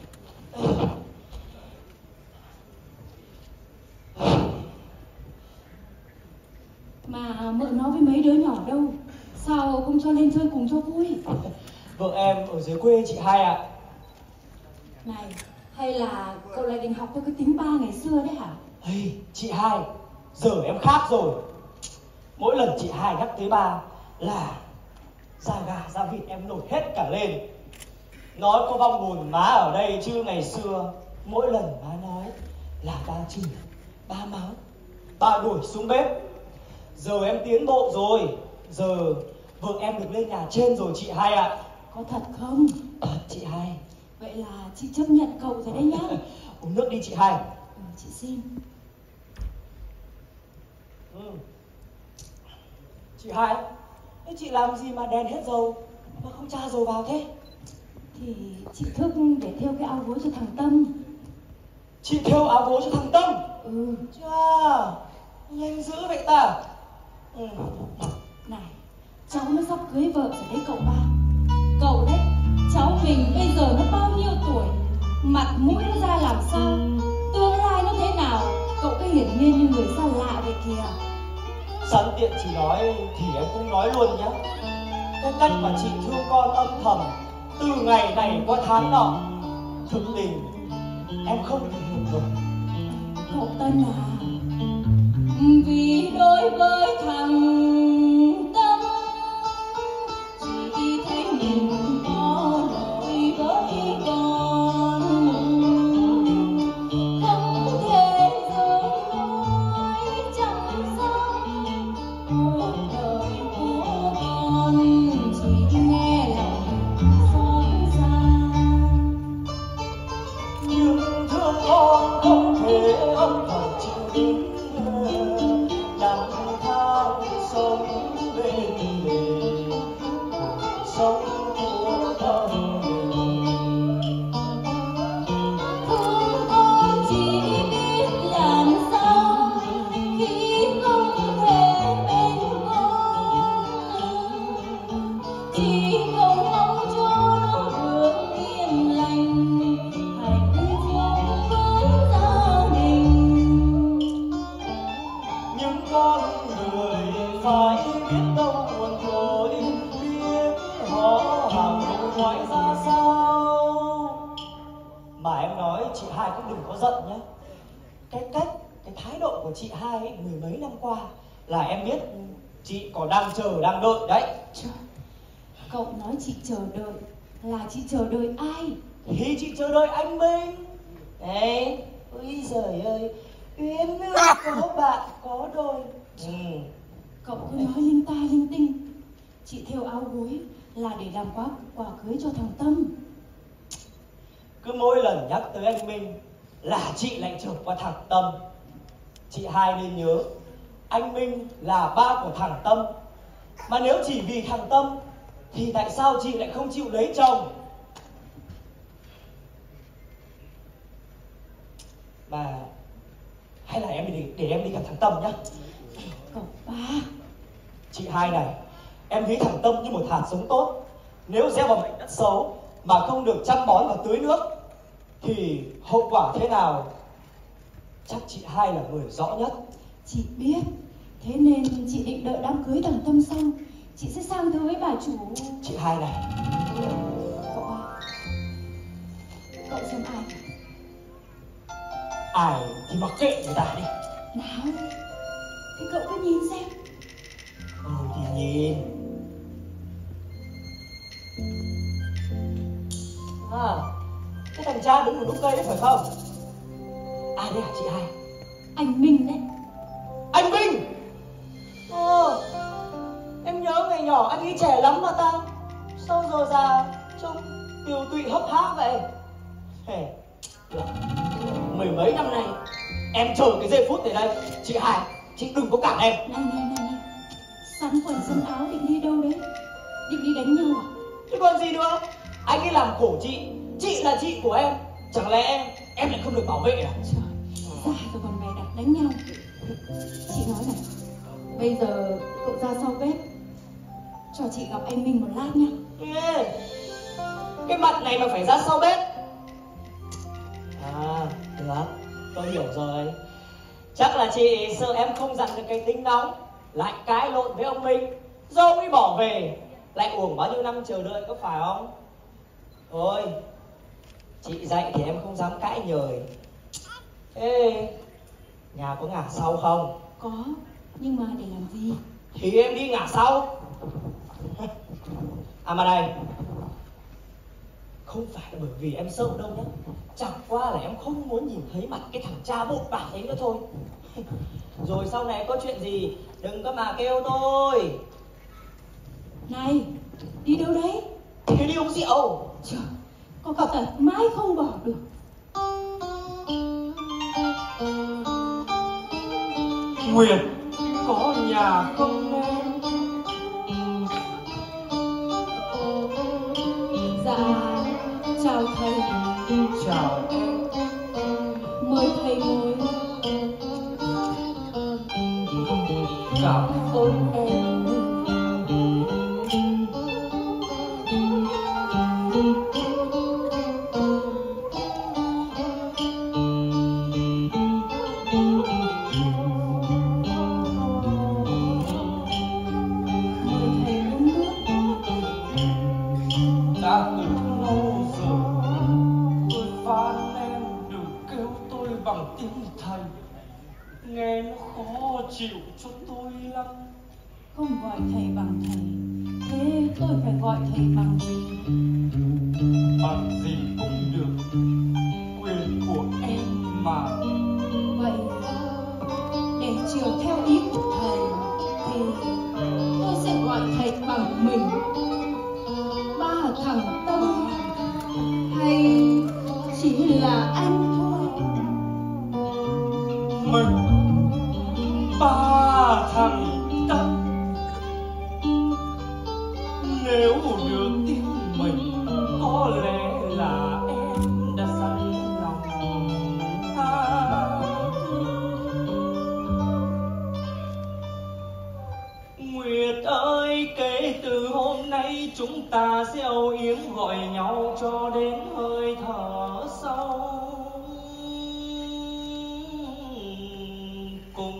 Mà mợ nó với mấy đứa nhỏ đâu, sao không cho lên chơi cùng cho vui? Vợ em ở dưới quê chị hai ạ. Này, hay là cậu lại định học theo cái tính ba ngày xưa đấy hả? Hey, chị hai, giờ em khác rồi. Mỗi lần chị hai nhắc tới ba là da gà da vịt em nổi hết cả lên. Nói có vong hồn má ở đây chứ ngày xưa mỗi lần má nói là ba chửi, ba mắng, ba đuổi xuống bếp. Giờ em tiến bộ rồi, giờ vợ em được lên nhà trên rồi chị hai ạ. Có thật không? Thật chị hai. Vậy là chị chấp nhận cậu rồi đấy nhá. Uống nước đi chị hai. Ừ, chị xin. Ừ. Chị hai, thế chị làm gì mà đèn hết dầu mà không tra dầu vào thế? Thì chị thức để thêu cái áo gối cho thằng Tâm. Chị thêu áo gối cho thằng Tâm? Ừ. Chà, nhanh dữ vậy ta. Ừ. Này, cháu nó sắp cưới vợ rồi đấy cậu ba. Cậu đấy, cháu mình bây giờ nó bao nhiêu tuổi, mặt mũi nó ra làm sao, tương lai nó thế nào, cậu cứ hiển nhiên như người xa lạ vậy kìa. Sẵn tiện chị nói thì em cũng nói luôn nhá. Cái cách mà chị thương con âm thầm từ ngày này qua tháng nọ, thực tình em không thể hiểu được. Cậu Tân à, vì đối với thằng Tâm chỉ thấy mình có lỗi với con, không thể giống nói chăm sóc cuộc đời của con, chỉ nghe lòng xót xa. Nhưng thương con không thể âm thầm chịu đựng, năm tháng sống bên lề cuộc sống của con mình. Thương con chỉ biết hai cũng đừng có giận nhé. Cái cách, cái thái độ của chị hai ấy, mười mấy năm qua là em biết chị còn đang chờ, đang đợi đấy. Trời, cậu nói chị chờ đợi là chị chờ đợi ai? Thì chị chờ đợi anh Minh. Đấy, ôi giời ơi, uyên ương có bạn có đôi. Ừ. Cậu cứ nói linh ta linh tinh. Chị thêu áo gối là để làm quà quà cưới cho thằng Tâm. Cứ mỗi lần nhắc tới anh Minh là chị lại chợt qua thằng Tâm. Chị hai nên nhớ, anh Minh là ba của thằng Tâm. Mà nếu chỉ vì thằng Tâm thì tại sao chị lại không chịu lấy chồng? Mà hay là em để, để em đi gặp thằng Tâm nhá. Cậu ba. Chị hai này, em thấy thằng Tâm như một hạt giống tốt. Nếu gieo vào mảnh đất xấu mà không được chăm bón và tưới nước thì hậu quả thế nào chắc chị hai là người rõ nhất. Chị biết. Thế nên chị định đợi đám cưới thằng Tâm xong chị sẽ sang thưa với bà chủ. Chị hai này. Cậu ba, cậu xem ai? Ai thì mặc kệ người ta đi. Nào, thì cậu cứ nhìn xem. Ừ thì nhìn. À, cái thằng cha đứng ở đúc cây đấy phải không? Ai đấy hả chị hai? Anh Minh đấy. Anh Minh. Ờ, em nhớ ngày nhỏ anh ấy trẻ lắm mà ta. Sao giờ già trông tiều tụy hấp hác vậy? Hey, mười mấy năm nay em chờ cái giây phút này đây. Chị hai, chị đừng có cản em. Này này này này, sắn quần sắn áo định đi đâu đấy? Định đi đánh nhau à? Thế còn gì nữa? Anh ấy làm khổ chị, chị là chị của em. Chẳng lẽ em, em lại không được bảo vệ à? Trời, ra rồi còn mày đặt đánh nhau. Chị nói này, bây giờ cậu ra sau bếp cho chị gặp anh Minh một lát nhá. Ê, cái mặt này mà phải ra sau bếp. À, được, tôi hiểu rồi. Chắc là chị sợ em không dằn được cái tính nóng, lại cãi lộn với ông Minh, rồi mới bỏ về, lại uổng bao nhiêu năm chờ đợi, có phải không? Thôi, chị dạy thì em không dám cãi nhời. Ê, nhà có ngả sau không? Có, nhưng mà để làm gì? Thì em đi ngả sau. À mà này, không phải là bởi vì em sợ đâu nhá. Chẳng qua là em không muốn nhìn thấy mặt cái thằng cha bội bạc ấy nữa thôi. Rồi sau này có chuyện gì đừng có mà kêu tôi. Này, đi đâu đấy? Thì đi uống rượu. Trời, có cậu tật mãi không bỏ được. Nguyệt có nhà không em? Dạ, chào thầy. Chào em. Mời thầy ngồi. Cảm ơn em. Nghe nó khó chịu cho tôi lắm. Không gọi thầy bằng thầy, thế tôi phải gọi thầy bằng gì? Bằng gì cũng được, quyền của em mà. Vậy để chiều theo ý của thầy thì tôi sẽ gọi thầy bằng mình. Ba thằng Tâm hay chỉ là anh thôi? Mình ba thằng Tâm. Nếu được tin mình có lẽ là em đã say lòng. À, Nguyệt ơi, kể từ hôm nay chúng ta sẽ âu yếm gọi nhau cho đến hơi thở sâu. Cùng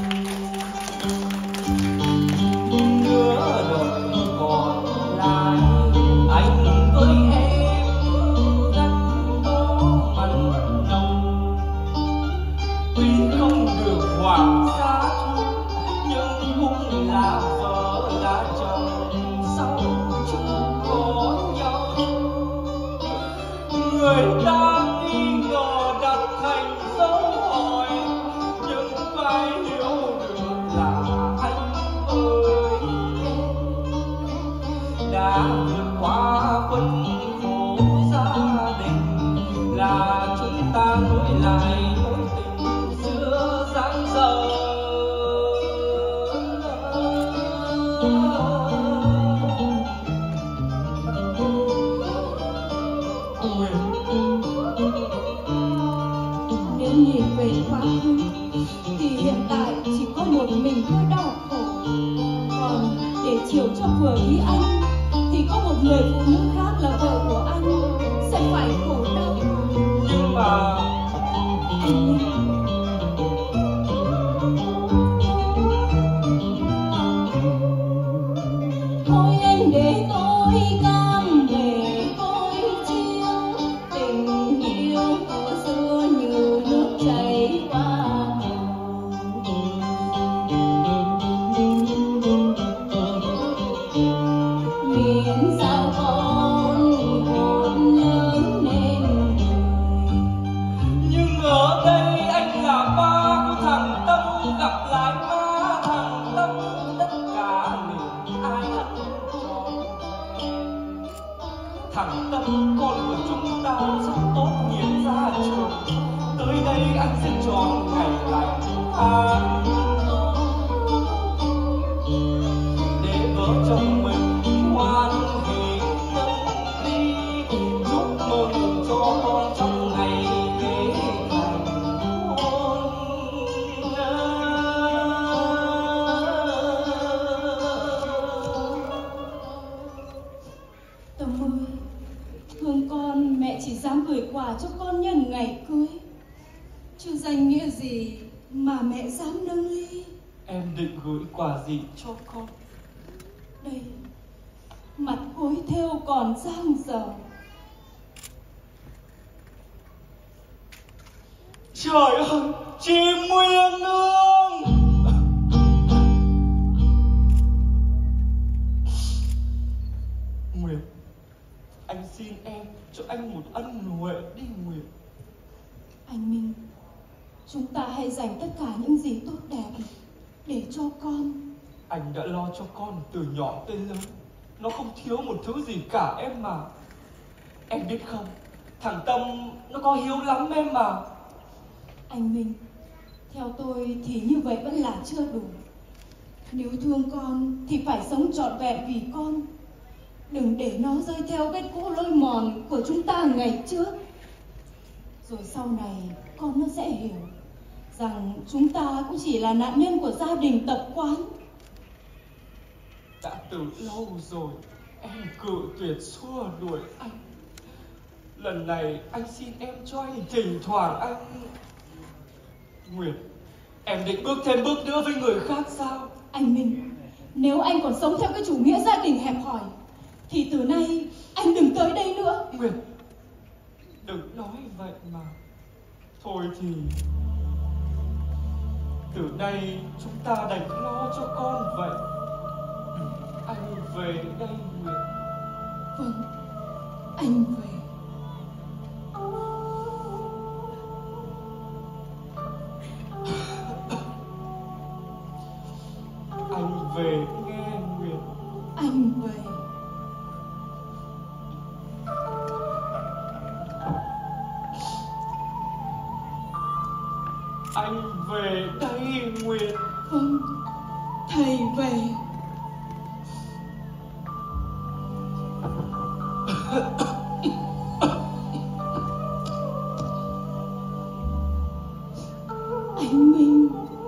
nửa đời còn lại, anh với em gắn bó mặn nồng. mình thôi đau khổ. Còn để chiều cho vừa ý anh thì có một người phụ nữ khác là vợ của anh sẽ phải khổ đau. Nhưng mà Anh Minh, thôi anh để tôi cam về cõi chiều, tình yêu của xưa như nước chảy qua. Miễn sao con khôn lớn nên người. nhưng ở đây anh là ba của thằng Tâm, gặp lại ba thằng Tâm tất cả niềm ai hận cho. Thằng Tâm con của chúng ta sắp tốt nghiệp ra trường, tới đây anh sẽ chọn ngày lành tháng để vợ chồng mình hoan hỷ nâng ly, chúc mừng cho con trong ngày lễ thành hôn. Tâm ơi, thương con mẹ chỉ dám gửi quà cho con nhân ngày cưới, chứ danh nghĩa gì mà mẹ dám nâng ly. Em định gửi quà gì cho con? Đây, mặt gối thêu còn dang dở. Trời ơi, chị Nguyên Nương! Nguyệt, anh xin em cho anh một ân huệ đi Nguyệt. Anh Minh, chúng ta hãy dành tất cả những gì tốt đẹp để cho con. Anh đã lo cho con từ nhỏ tới lớn, nó không thiếu một thứ gì cả em mà. Em biết không, thằng Tâm nó có hiếu lắm em mà. Anh Minh, theo tôi thì như vậy vẫn là chưa đủ. Nếu thương con thì phải sống trọn vẹn vì con. Đừng để nó rơi theo vết cũ lối mòn của chúng ta ngày trước. Rồi sau này con nó sẽ hiểu rằng chúng ta cũng chỉ là nạn nhân của gia đình tập quán. Đã từ lâu rồi em cự tuyệt xua đuổi anh. Lần này anh xin em cho anh thỉnh thoảng anh. Nguyệt, em định bước thêm bước nữa với người khác sao? Anh Minh, nếu anh còn sống theo cái chủ nghĩa gia đình hẹp hòi thì từ nay anh đừng tới đây nữa. Nguyệt, đừng nói vậy mà. Thôi thì từ nay chúng ta đành lo cho con vậy. Anh về đây Nguyệt. Vâng, anh về. Anh về nghe Nguyệt. Anh về. Anh về đây Nguyệt. Vâng, thầy về. Anh Minh.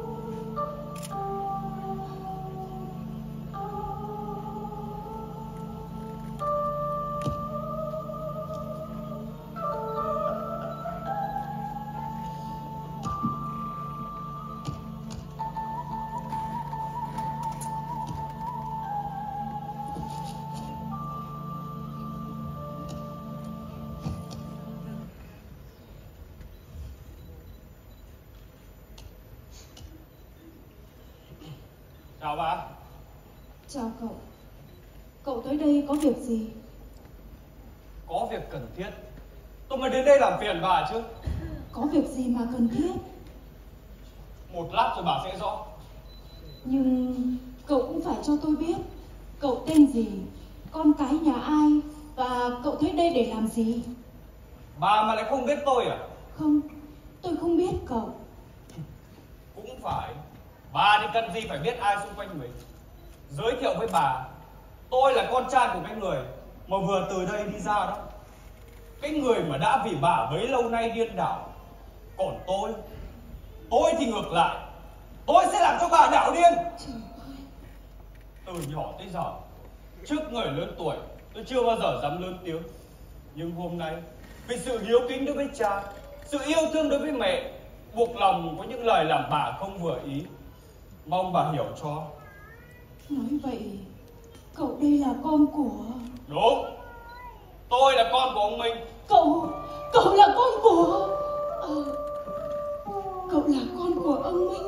Chào bà. Chào cậu. Cậu tới đây có việc gì? Có việc cần thiết. Tôi mới đến đây làm phiền bà chứ. Có việc gì mà cần thiết? Một lát rồi bà sẽ rõ. Nhưng cậu cũng phải cho tôi biết cậu tên gì, con cái nhà ai và cậu tới đây để làm gì. Bà mà lại không biết tôi à? Không, tôi không biết cậu. Cũng phải. Bà thì cần gì phải biết ai xung quanh mình. Giới thiệu với bà, tôi là con trai của cái người mà vừa từ đây đi ra đó. Cái người mà đã vì bà bấy lâu nay điên đảo. Còn tôi, tôi thì ngược lại. tôi sẽ làm cho bà đảo điên. Trời ơi. Từ nhỏ tới giờ, trước người lớn tuổi, tôi chưa bao giờ dám lớn tiếng. Nhưng hôm nay, vì sự hiếu kính đối với cha, sự yêu thương đối với mẹ, buộc lòng có những lời làm bà không vừa ý. Mong bà hiểu cho. Nói vậy, cậu đây là con của... Đúng, tôi là con của ông Minh. Cậu, cậu là con của... À, cậu là con của ông Minh.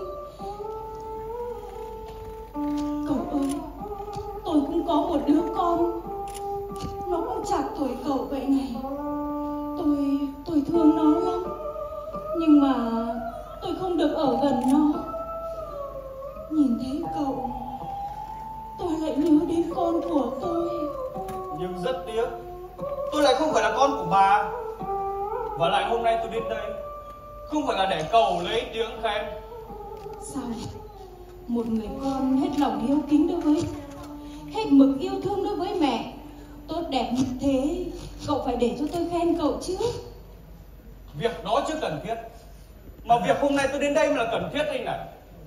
Cậu ơi, tôi cũng có một đứa con. Nó cũng chạc tuổi cậu vậy này. Tôi, tôi thương nó lắm. Nhưng mà tôi không được ở gần nó. Nhìn thấy cậu, tôi lại nhớ đến con của tôi. Nhưng rất tiếc, tôi lại không phải là con của bà. Và lại hôm nay tôi đến đây không phải là để cầu lấy tiếng khen. Sao? Một người con hết lòng hiếu kính đối với, hết mực yêu thương đối với mẹ, tốt đẹp như thế, cậu phải để cho tôi khen cậu chứ. Việc đó chưa cần thiết, mà việc hôm nay tôi đến đây mới là cần thiết đây này.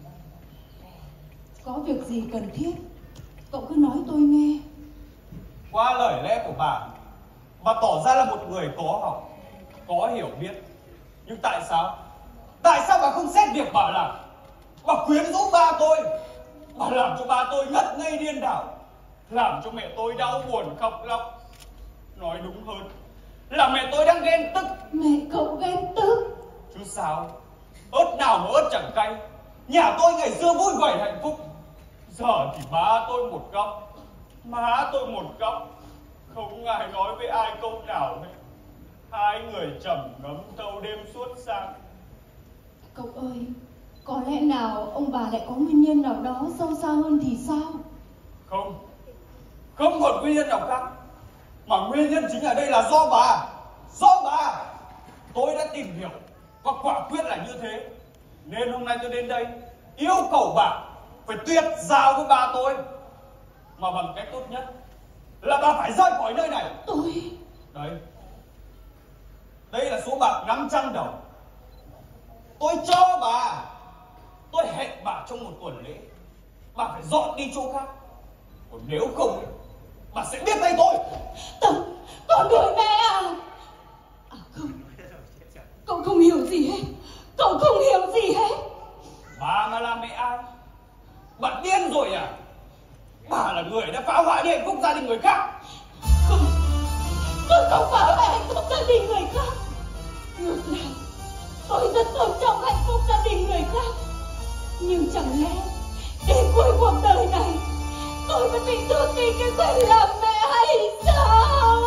Có việc gì cần thiết, cậu cứ nói tôi nghe. Qua lời lẽ của bà, bà tỏ ra là một người có học, có hiểu biết. Nhưng tại sao? Tại sao bà không xét việc bà làm? Bà quyến rũ ba tôi. Bà làm cho ba tôi ngất ngây điên đảo, làm cho mẹ tôi đau buồn khóc lóc. Nói đúng hơn là mẹ tôi đang ghen tức. Mẹ cậu ghen tức? Chứ sao? Ớt nào mà ớt chẳng cay. Nhà tôi ngày xưa vui vẻ hạnh phúc, giờ thì ba tôi một góc, má tôi một góc. Không ai nói với ai câu nào hết. Hai người trầm ngâm thâu đêm suốt sáng. Cậu ơi, có lẽ nào ông bà lại có nguyên nhân nào đó sâu xa hơn thì sao? Không, không một nguyên nhân nào khác, mà nguyên nhân chính ở đây là do bà. Do bà. Tôi đã tìm hiểu và quả quyết là như thế. Nên hôm nay tôi đến đây yêu cầu bà phải tuyệt giao với ba tôi. Mà bằng cách tốt nhất là bà phải rời khỏi nơi này. Tôi... Đấy, đây là số bạc năm trăm đồng. Tôi cho bà. Tôi hẹn bà trong một tuần lễ, bà phải dọn đi chỗ khác. Còn nếu không, bà sẽ biết tay tôi. Tớ, con đuổi mẹ à? À không, cậu không hiểu gì hết. Cậu không hiểu gì hết. Bà mà là mẹ ai? Bà điên rồi à? Bà là người đã phá hoại đi hạnh phúc gia đình người khác. Không, tôi không phá hoại hạnh phúc gia đình người khác. Ngược lại, tôi rất tôn trọng hạnh phúc gia đình người khác. Nhưng chẳng lẽ đến cuối cuộc đời này tôi vẫn bị tước đi cái quyền làm mẹ hay sao?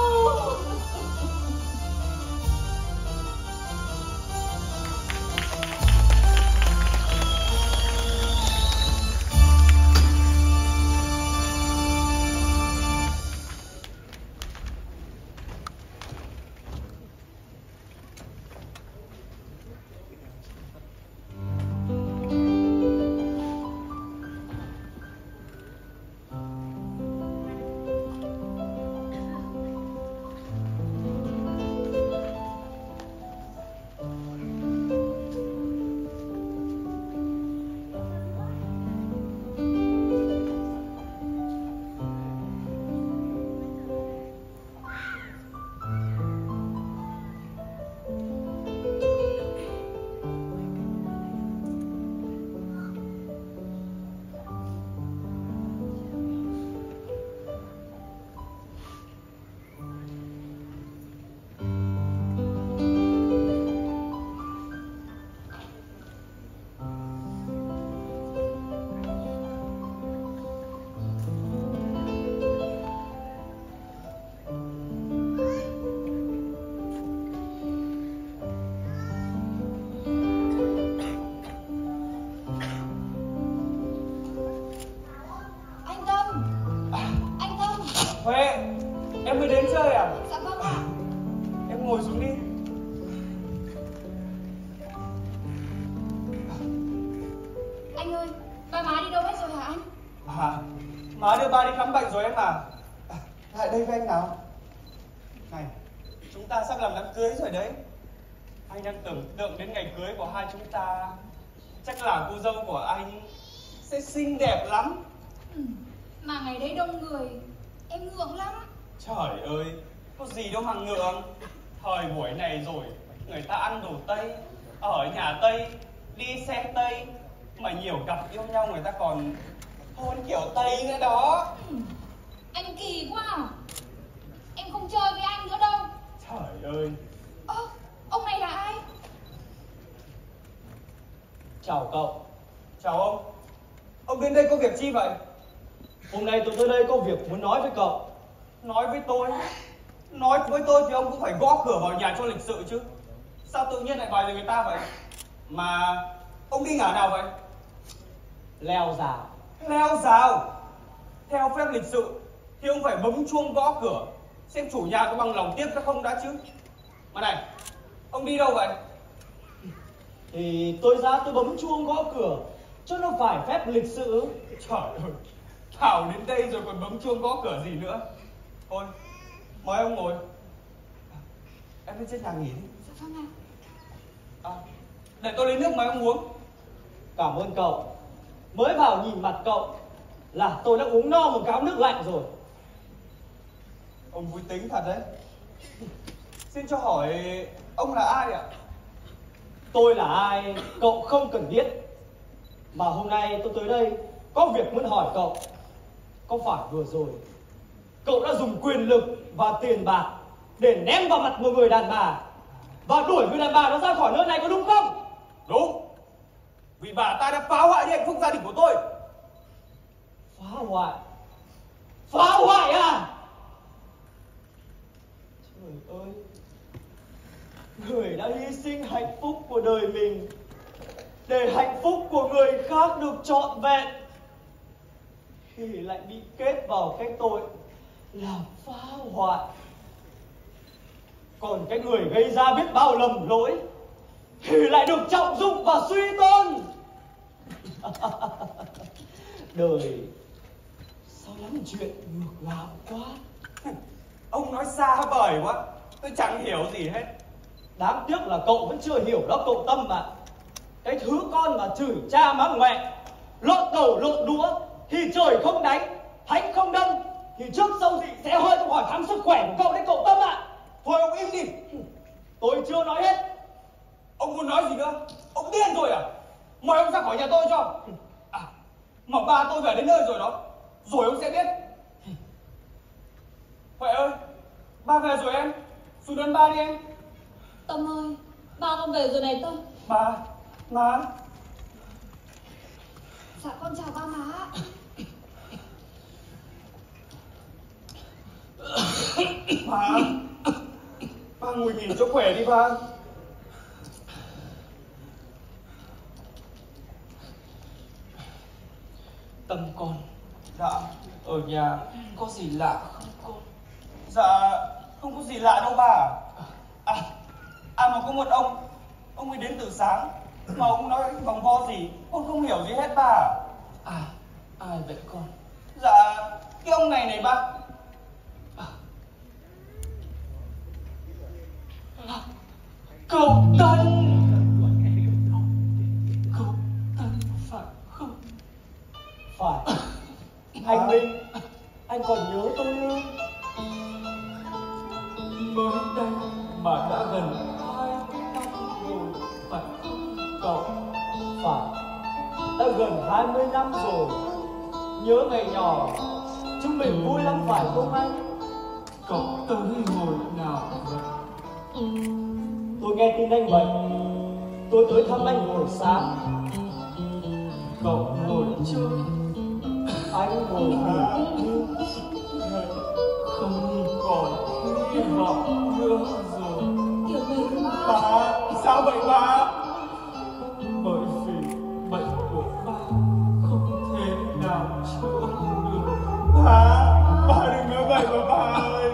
Huệ, em mới đến chơi à? Dạ vâng ạ. Em ngồi xuống đi. Anh ơi, ba má đi đâu hết rồi hả anh? À, má đưa ba đi khám bệnh rồi em à. Lại đây với anh nào. Này, chúng ta sắp làm đám cưới rồi đấy. Anh đang tưởng tượng đến ngày cưới của hai chúng ta. chắc là cô dâu của anh sẽ xinh đẹp lắm. Ừ, mà ngày đấy đông người, em ngượng lắm. Trời ơi, có gì đâu mà ngượng. Thời buổi này rồi, người ta ăn đồ Tây, ở nhà Tây, đi xe Tây, mà nhiều cặp yêu nhau người ta còn hôn kiểu Tây nữa đó. Ừ, anh kỳ quá à. Em không chơi với anh nữa đâu. Trời ơi. Ơ, ông này là ai? Chào cậu. Chào ông. Ông đến đây có việc chi vậy? Hôm nay tôi tới đây có việc muốn nói với cậu. Nói với tôi? Nói với tôi thì ông cũng phải gõ cửa vào nhà cho lịch sự chứ. Sao tự nhiên lại gọi người ta vậy? Mà ông đi ngả nào vậy? Leo rào. Leo rào? Theo phép lịch sự thì ông phải bấm chuông gõ cửa, xem chủ nhà có bằng lòng tiếp hay không đã chứ. Mà này, ông đi đâu vậy? Thì tôi ra tôi bấm chuông gõ cửa cho nó phải phép lịch sự. Trời ơi, Thảo đến đây rồi còn bấm chuông gõ cửa gì nữa. Thôi, mời ông ngồi. Em lên trên nhà nghỉ đi. Dạ vâng ạ. À, để tôi lấy nước mời ông uống. Cảm ơn cậu. Mới vào nhìn mặt cậu là tôi đã uống no một gáo nước lạnh rồi. Ông vui tính thật đấy. Xin cho hỏi ông là ai ạ? Tôi là ai cậu không cần biết. Mà hôm nay tôi tới đây có việc muốn hỏi cậu. Có phải vừa rồi cậu đã dùng quyền lực và tiền bạc để ném vào mặt một người đàn bà và đuổi người đàn bà đó ra khỏi nơi này có đúng không? Đúng. Vì bà ta đã phá hoại đi hạnh phúc gia đình của tôi. Phá hoại? Phá hoại à? Trời ơi, người đã hy sinh hạnh phúc của đời mình để hạnh phúc của người khác được trọn vẹn thì lại bị kết vào cái tội là phá hoại. Còn cái người gây ra biết bao lầm lỗi thì lại được trọng dụng và suy tôn. Đời sao lắm chuyện ngược ngạo quá. Ông nói xa vời quá, tôi chẳng hiểu gì hết. Đáng tiếc là cậu vẫn chưa hiểu đó cậu Tâm mà. Cái thứ con mà chửi cha mắng mẹ, lộn đầu lộn đũa thì trời không đánh, thánh không đâm, thì trước sau gì sẽ hơi tôi hỏi thăm sức khỏe của cậu đấy cậu Tâm ạ. À. Thôi ông im đi. Tôi chưa nói hết. Ông muốn nói gì nữa? Ông điên rồi à? Mời ông ra khỏi nhà tôi cho. À, mà ba tôi về đến nơi rồi đó, rồi ông sẽ biết. Huệ ơi, ba về rồi em. Xuống đón ba đi em. Tâm ơi, ba con về rồi này Tâm. Ba, má. Dạ con chào ba má. Ba, ba ngồi nghỉ cho khỏe đi ba. Tâm con, Dạ. ở nhà có gì lạ không con? Dạ, không có gì lạ đâu bà. À, à mà có một ông, ông ấy đến từ sáng, mà ông nói vòng vo gì, con không hiểu gì hết bà. À, ai vậy con? Dạ, cái ông này này ba. À. À, cậu Tân. Cậu Tân phải không? Phải. Anh Minh, anh còn nhớ tôi không? Mới đây mà đã gần hai mươi năm rồi phải không cậu? Phải. Đã gần hai mươi năm rồi. Nhớ ngày nhỏ chúng mình vui lắm phải không anh? Cậu tới hồi nào vậy? Tôi nghe tin anh bệnh, tôi tới thăm anh hồi sáng. Cậu ngồi chơi, Anh ngồi nghỉ. không còn hy vọng nữa rồi. Kiểu về ba. Bà, sao vậy bà? Bởi vì bệnh của ba không thể nào chữa được. Bà, bà đừng nói vậy mà bà ơi.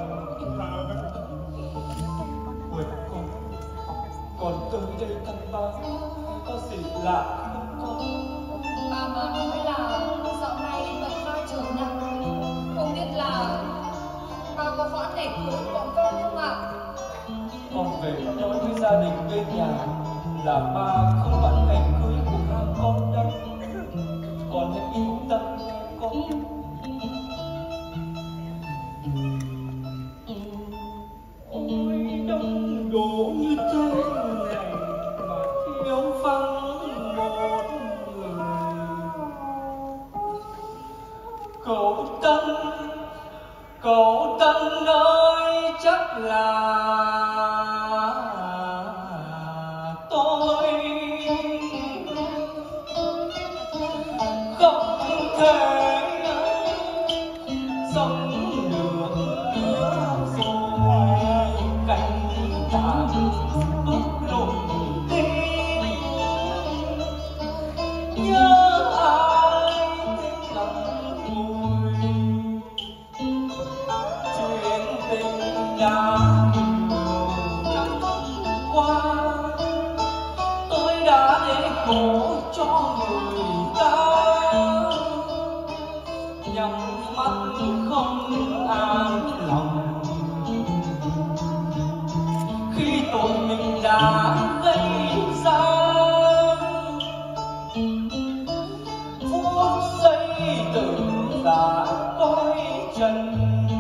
Quên con, con tới đây thăm ba có gì lạ không con? Ba má nói là dạo này bệnh ba trở nặng, không biết là ba có hoãn ngày cưới của bọn con không ạ? Con về nói với gia đình bên nhà là ba không bận ngày cưới của Cậu Tân, cậu Tân ơi, chắc là tôi không thể sống được nữa rồi. Cánh tàn bước lội tim, nhớ ai tiếng lòng vui. Chuyện tình đã nhiều năm qua, tôi đã để khổ cho người ta, nhắm mắt không an lòng khi tội mình đã gây ra. Phút giây từng giả cõi trần,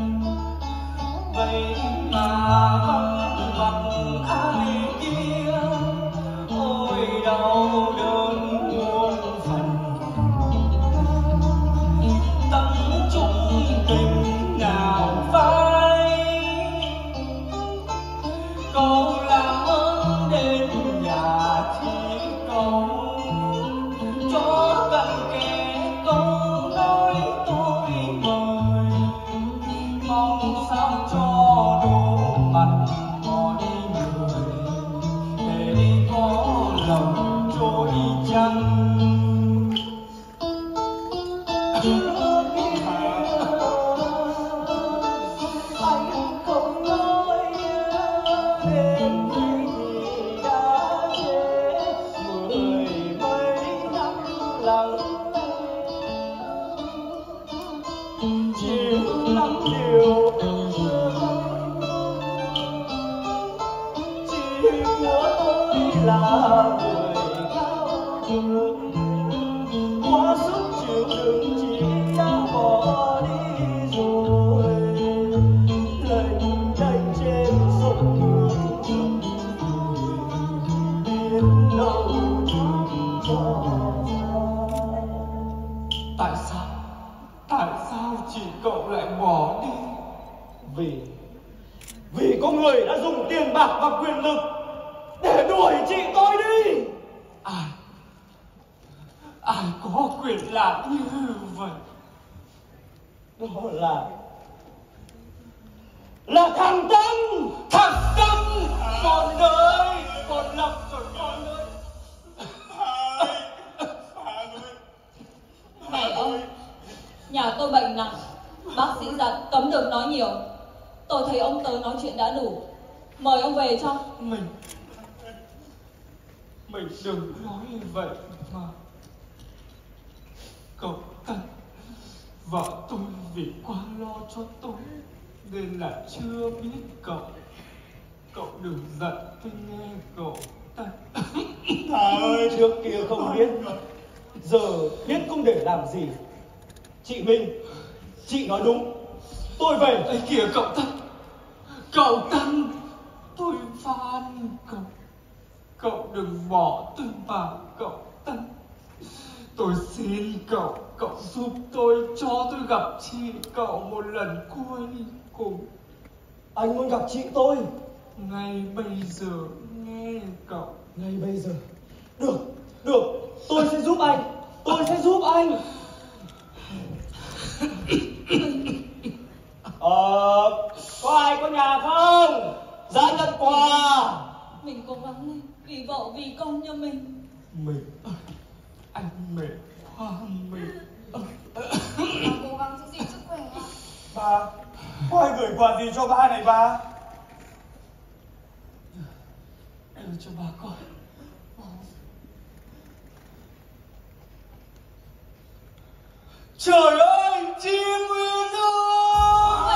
vậy mà vắng mặt ai kia. Ôi đau đớn muôn phần, tâm chung tình nào phai. Cầu làm ơn đến nhà thì cầu cho gần kề câu nói tôi mời, mong sao cho đủ mặt mọi người để có lòng trôi chăng. Anh không nói đến khi đã trễ mười mấy năm lặng lẽ, chiều năm điều chỉ của tôi là người cao thượng, quá sức chịu đựng chỉ đã bỏ đi rồi. Lệnh đành trên sông Hương biết đâu tìm cho. Tại sao, tại sao chị cậu lại bỏ đi? Vì Vì có người đã dùng tiền bạc và quyền lực để đuổi chị tôi đi. Ai Ai có quyền làm như vậy? Đó là Là thằng Tâm. Thằng Tâm. Con ơi, con lầm rồi con ơi. Mẹ ơi, nhà tôi bệnh nặng, bác sĩ dặn cấm được nói nhiều. Tôi thấy ông tới nói chuyện đã đủ, mời ông về cho. Mình Mình đừng nói như vậy mà. Cậu Tân, vợ tôi vì quá lo cho tôi nên là chưa biết cậu. Cậu đừng giận tôi nghe cậu Tân. Thà ơi, trước kia không biết, giờ biết không để làm gì. Chị Minh, chị nói đúng, tôi về. Ấy kìa cậu Tân, cậu Tân, tôi van cậu, cậu đừng bỏ tôi mà cậu Tân. Tôi xin cậu, cậu giúp tôi, cho tôi gặp chị cậu một lần cuối cùng. Anh muốn gặp chị tôi Ngay bây giờ nghe cậu. ngay bây giờ. Được, được, tôi sẽ giúp anh, tôi sẽ giúp anh. Ờ, có ai có nhà không? Ra nhận quà. Mình cố gắng lên, vì vợ vì con như mình. Mình ơi, anh mệt quá mình ơi. Bà cố gắng giữ gìn sức khỏe ạ. Bà, có ai gửi quà gì cho ba này bà? Đưa cho bà coi. Trời ơi, chị Nguyên ơi!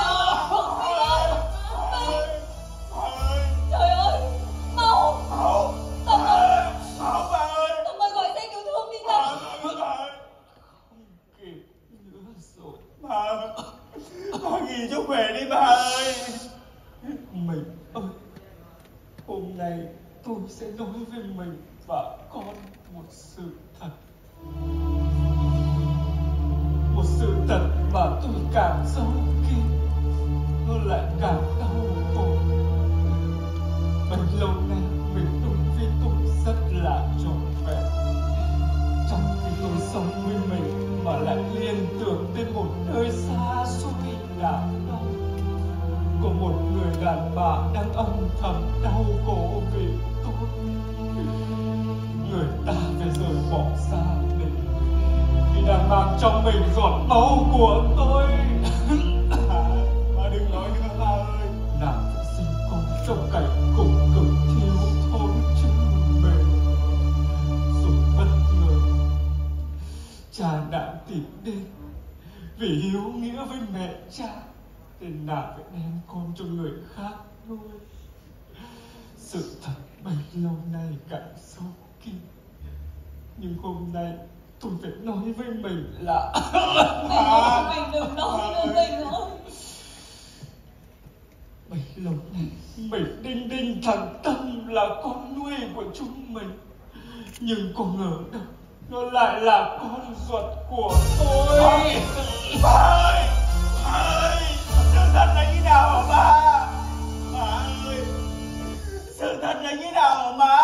Trời ơi, mau! Tâm ơi! Bảo bà ơi! Tâm ơi, gọi xe cứu thương đi Tâm! Không kịp nữa rồi. Bà, bà nghỉ cho khỏe đi bà ơi! Mình ơi, hôm nay tôi sẽ nói với mình và con một sự thật. Một sự thật mà mà tôi càng giấu kín, nó lại càng đau khổ. Bấy lâu nay mình đối với tôi rất là trọn vẹn. Trong khi tôi sống với mình mà lại liên tưởng đến một nơi xa xôi nào đó, có một người đàn bà đang âm thầm đau khổ vì tôi. Người ta phải rời bỏ xa mình vì đang mang trong mình giọt máu của tôi. Bà đừng nói nữa bà ơi. Nàng phải sinh con trong cảnh cùng cực thiếu thốn chứ bền. Rồi bất ngờ cha nàng tìm đến vì hiếu nghĩa với mẹ cha, nên nàng phải đem con cho người khác nuôi. Sự thật bấy lâu nay càng sâu kín, nhưng hôm nay tôi phải nói với mình là mình, mình đừng nói nữa mình ơi. Bấy lâu nay mình đinh đinh thằng Tâm là con nuôi của chúng mình, nhưng có ngờ đâu nó lại là con ruột của tôi. Bà ơi, bà ơi, sự thật là như nào hả bà? Bà ơi, sự thật là như nào hả bà?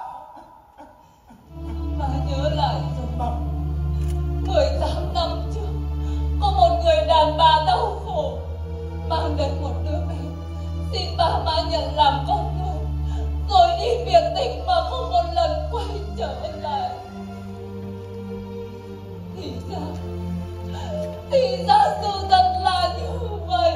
Bà nhớ lại rồi, mười tám năm trước có một người đàn bà đau khổ mang đến một đứa bé, xin bà má nhận làm con nuôi, rồi đi biệt tích mà không một lần quay trở lại. Thì ra, thì ra sự thật là như vậy.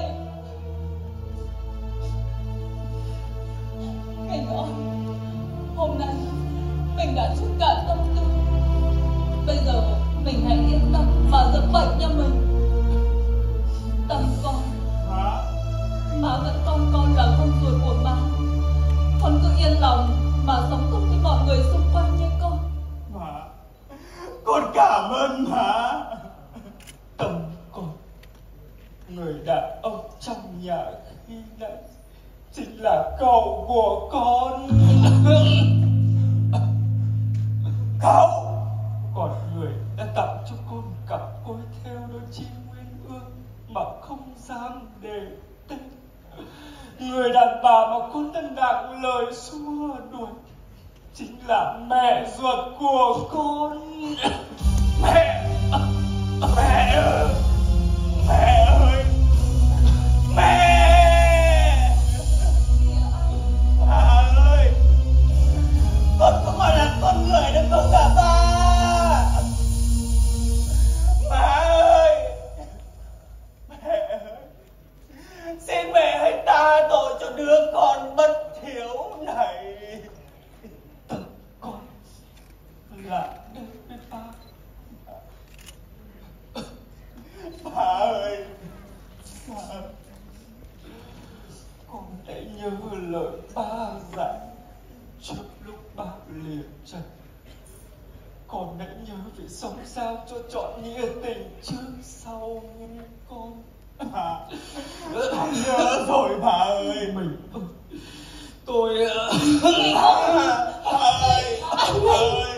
Mình ơi, hôm nay mình đã chút cạn tâm tư. Bây giờ mình hãy yên tâm mà dập bệnh cho mình. Tâm con, má vẫn coi con là con ruột của má. Con cứ yên lòng mà sống cùng với mọi người xung quanh nhé con. Má, con cảm ơn má. Tâm con, người đàn ông trong nhà khi nãy chính là cậu của con. Cậu, còn người đã tặng cho con cặp cối theo đôi chim nguyên ương mà không dám để tên. Người đàn bà mà con đã nặng lời xua đuổi chính là mẹ ruột của con. Mẹ, mẹ ơi, mẹ ơi, mẹ. Bà ơi, con không phải là con người đâu không cả ba. Má ơi, mẹ ơi, xin mẹ hãy tha tội cho đứa con bất hiếu này. Tâm con là đây với ba. Bà ơi, bà ơi, con hãy nhớ lời ba dạy trước lúc ba lìa trần. Con hãy nhớ phải sống sao cho trọn nghĩa tình trước sau con. bà nhớ rồi bà ơi. Mình tôi bà ơi, bà ơi, bà ơi.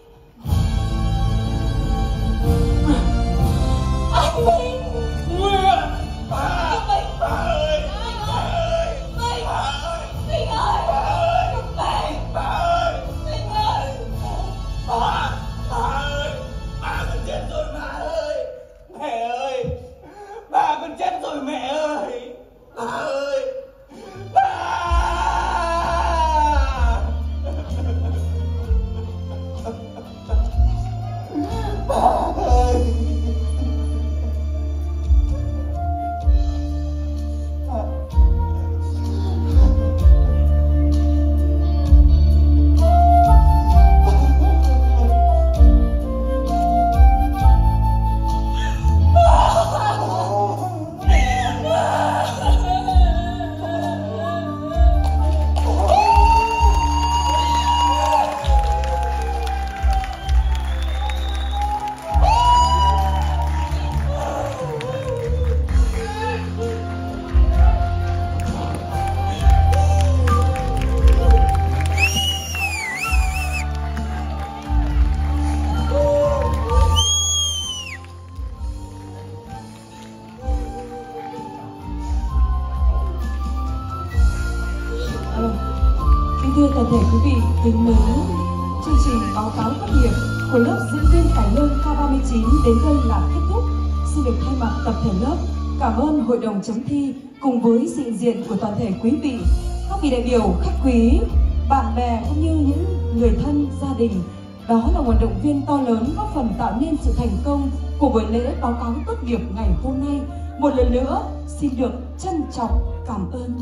Anh Minh! Nguyên! Bà! Bà ơi! Bà ơi! Minh! Bà ơi! Minh ơi! Bà ơi! Minh! Bà ơi! Minh ơi! Bà! Bà ơi! Bà con chết rồi bà ơi! Mẹ ơi! Bà con chết rồi mẹ ơi! Bà ơi! Bà! Bà ơi! toàn thể quý vị kính mến, chương trình báo cáo tốt nghiệp của lớp diễn viên cải lương K ba mươi chín đến đây là kết thúc. Xin được thay mặt tập thể lớp cảm ơn hội đồng chấm thi cùng với sự hiện diện của toàn thể quý vị, các vị đại biểu, khách quý, bạn bè cũng như những người thân, gia đình. Đó là nguồn động viên to lớn góp phần tạo nên sự thành công của buổi lễ báo cáo tốt nghiệp ngày hôm nay. Một lần nữa xin được trân trọng cảm ơn.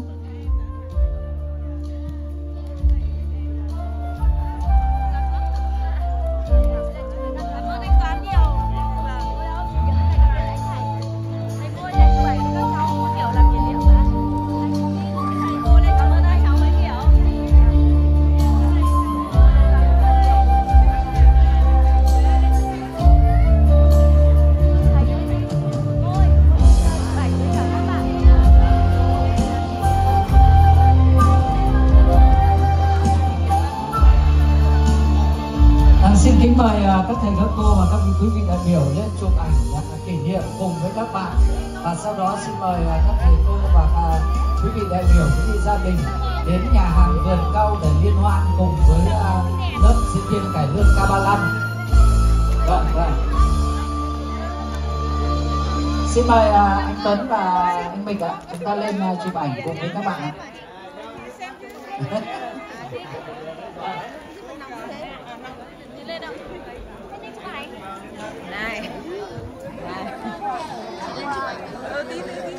Xin kính mời các thầy, các cô và các quý vị đại biểu lên chụp ảnh kỷ niệm cùng với các bạn. Và sau đó xin mời các thầy cô và quý vị đại biểu, quý vị gia đình đến nhà hàng Vườn Cau để liên hoan cùng với lớp diễn viên cải lương K ba mươi lăm. Vâng, vâng. Xin mời anh Tuấn và anh Mịch ạ, chúng ta lên chụp ảnh cùng với các bạn ạ. Này. Này.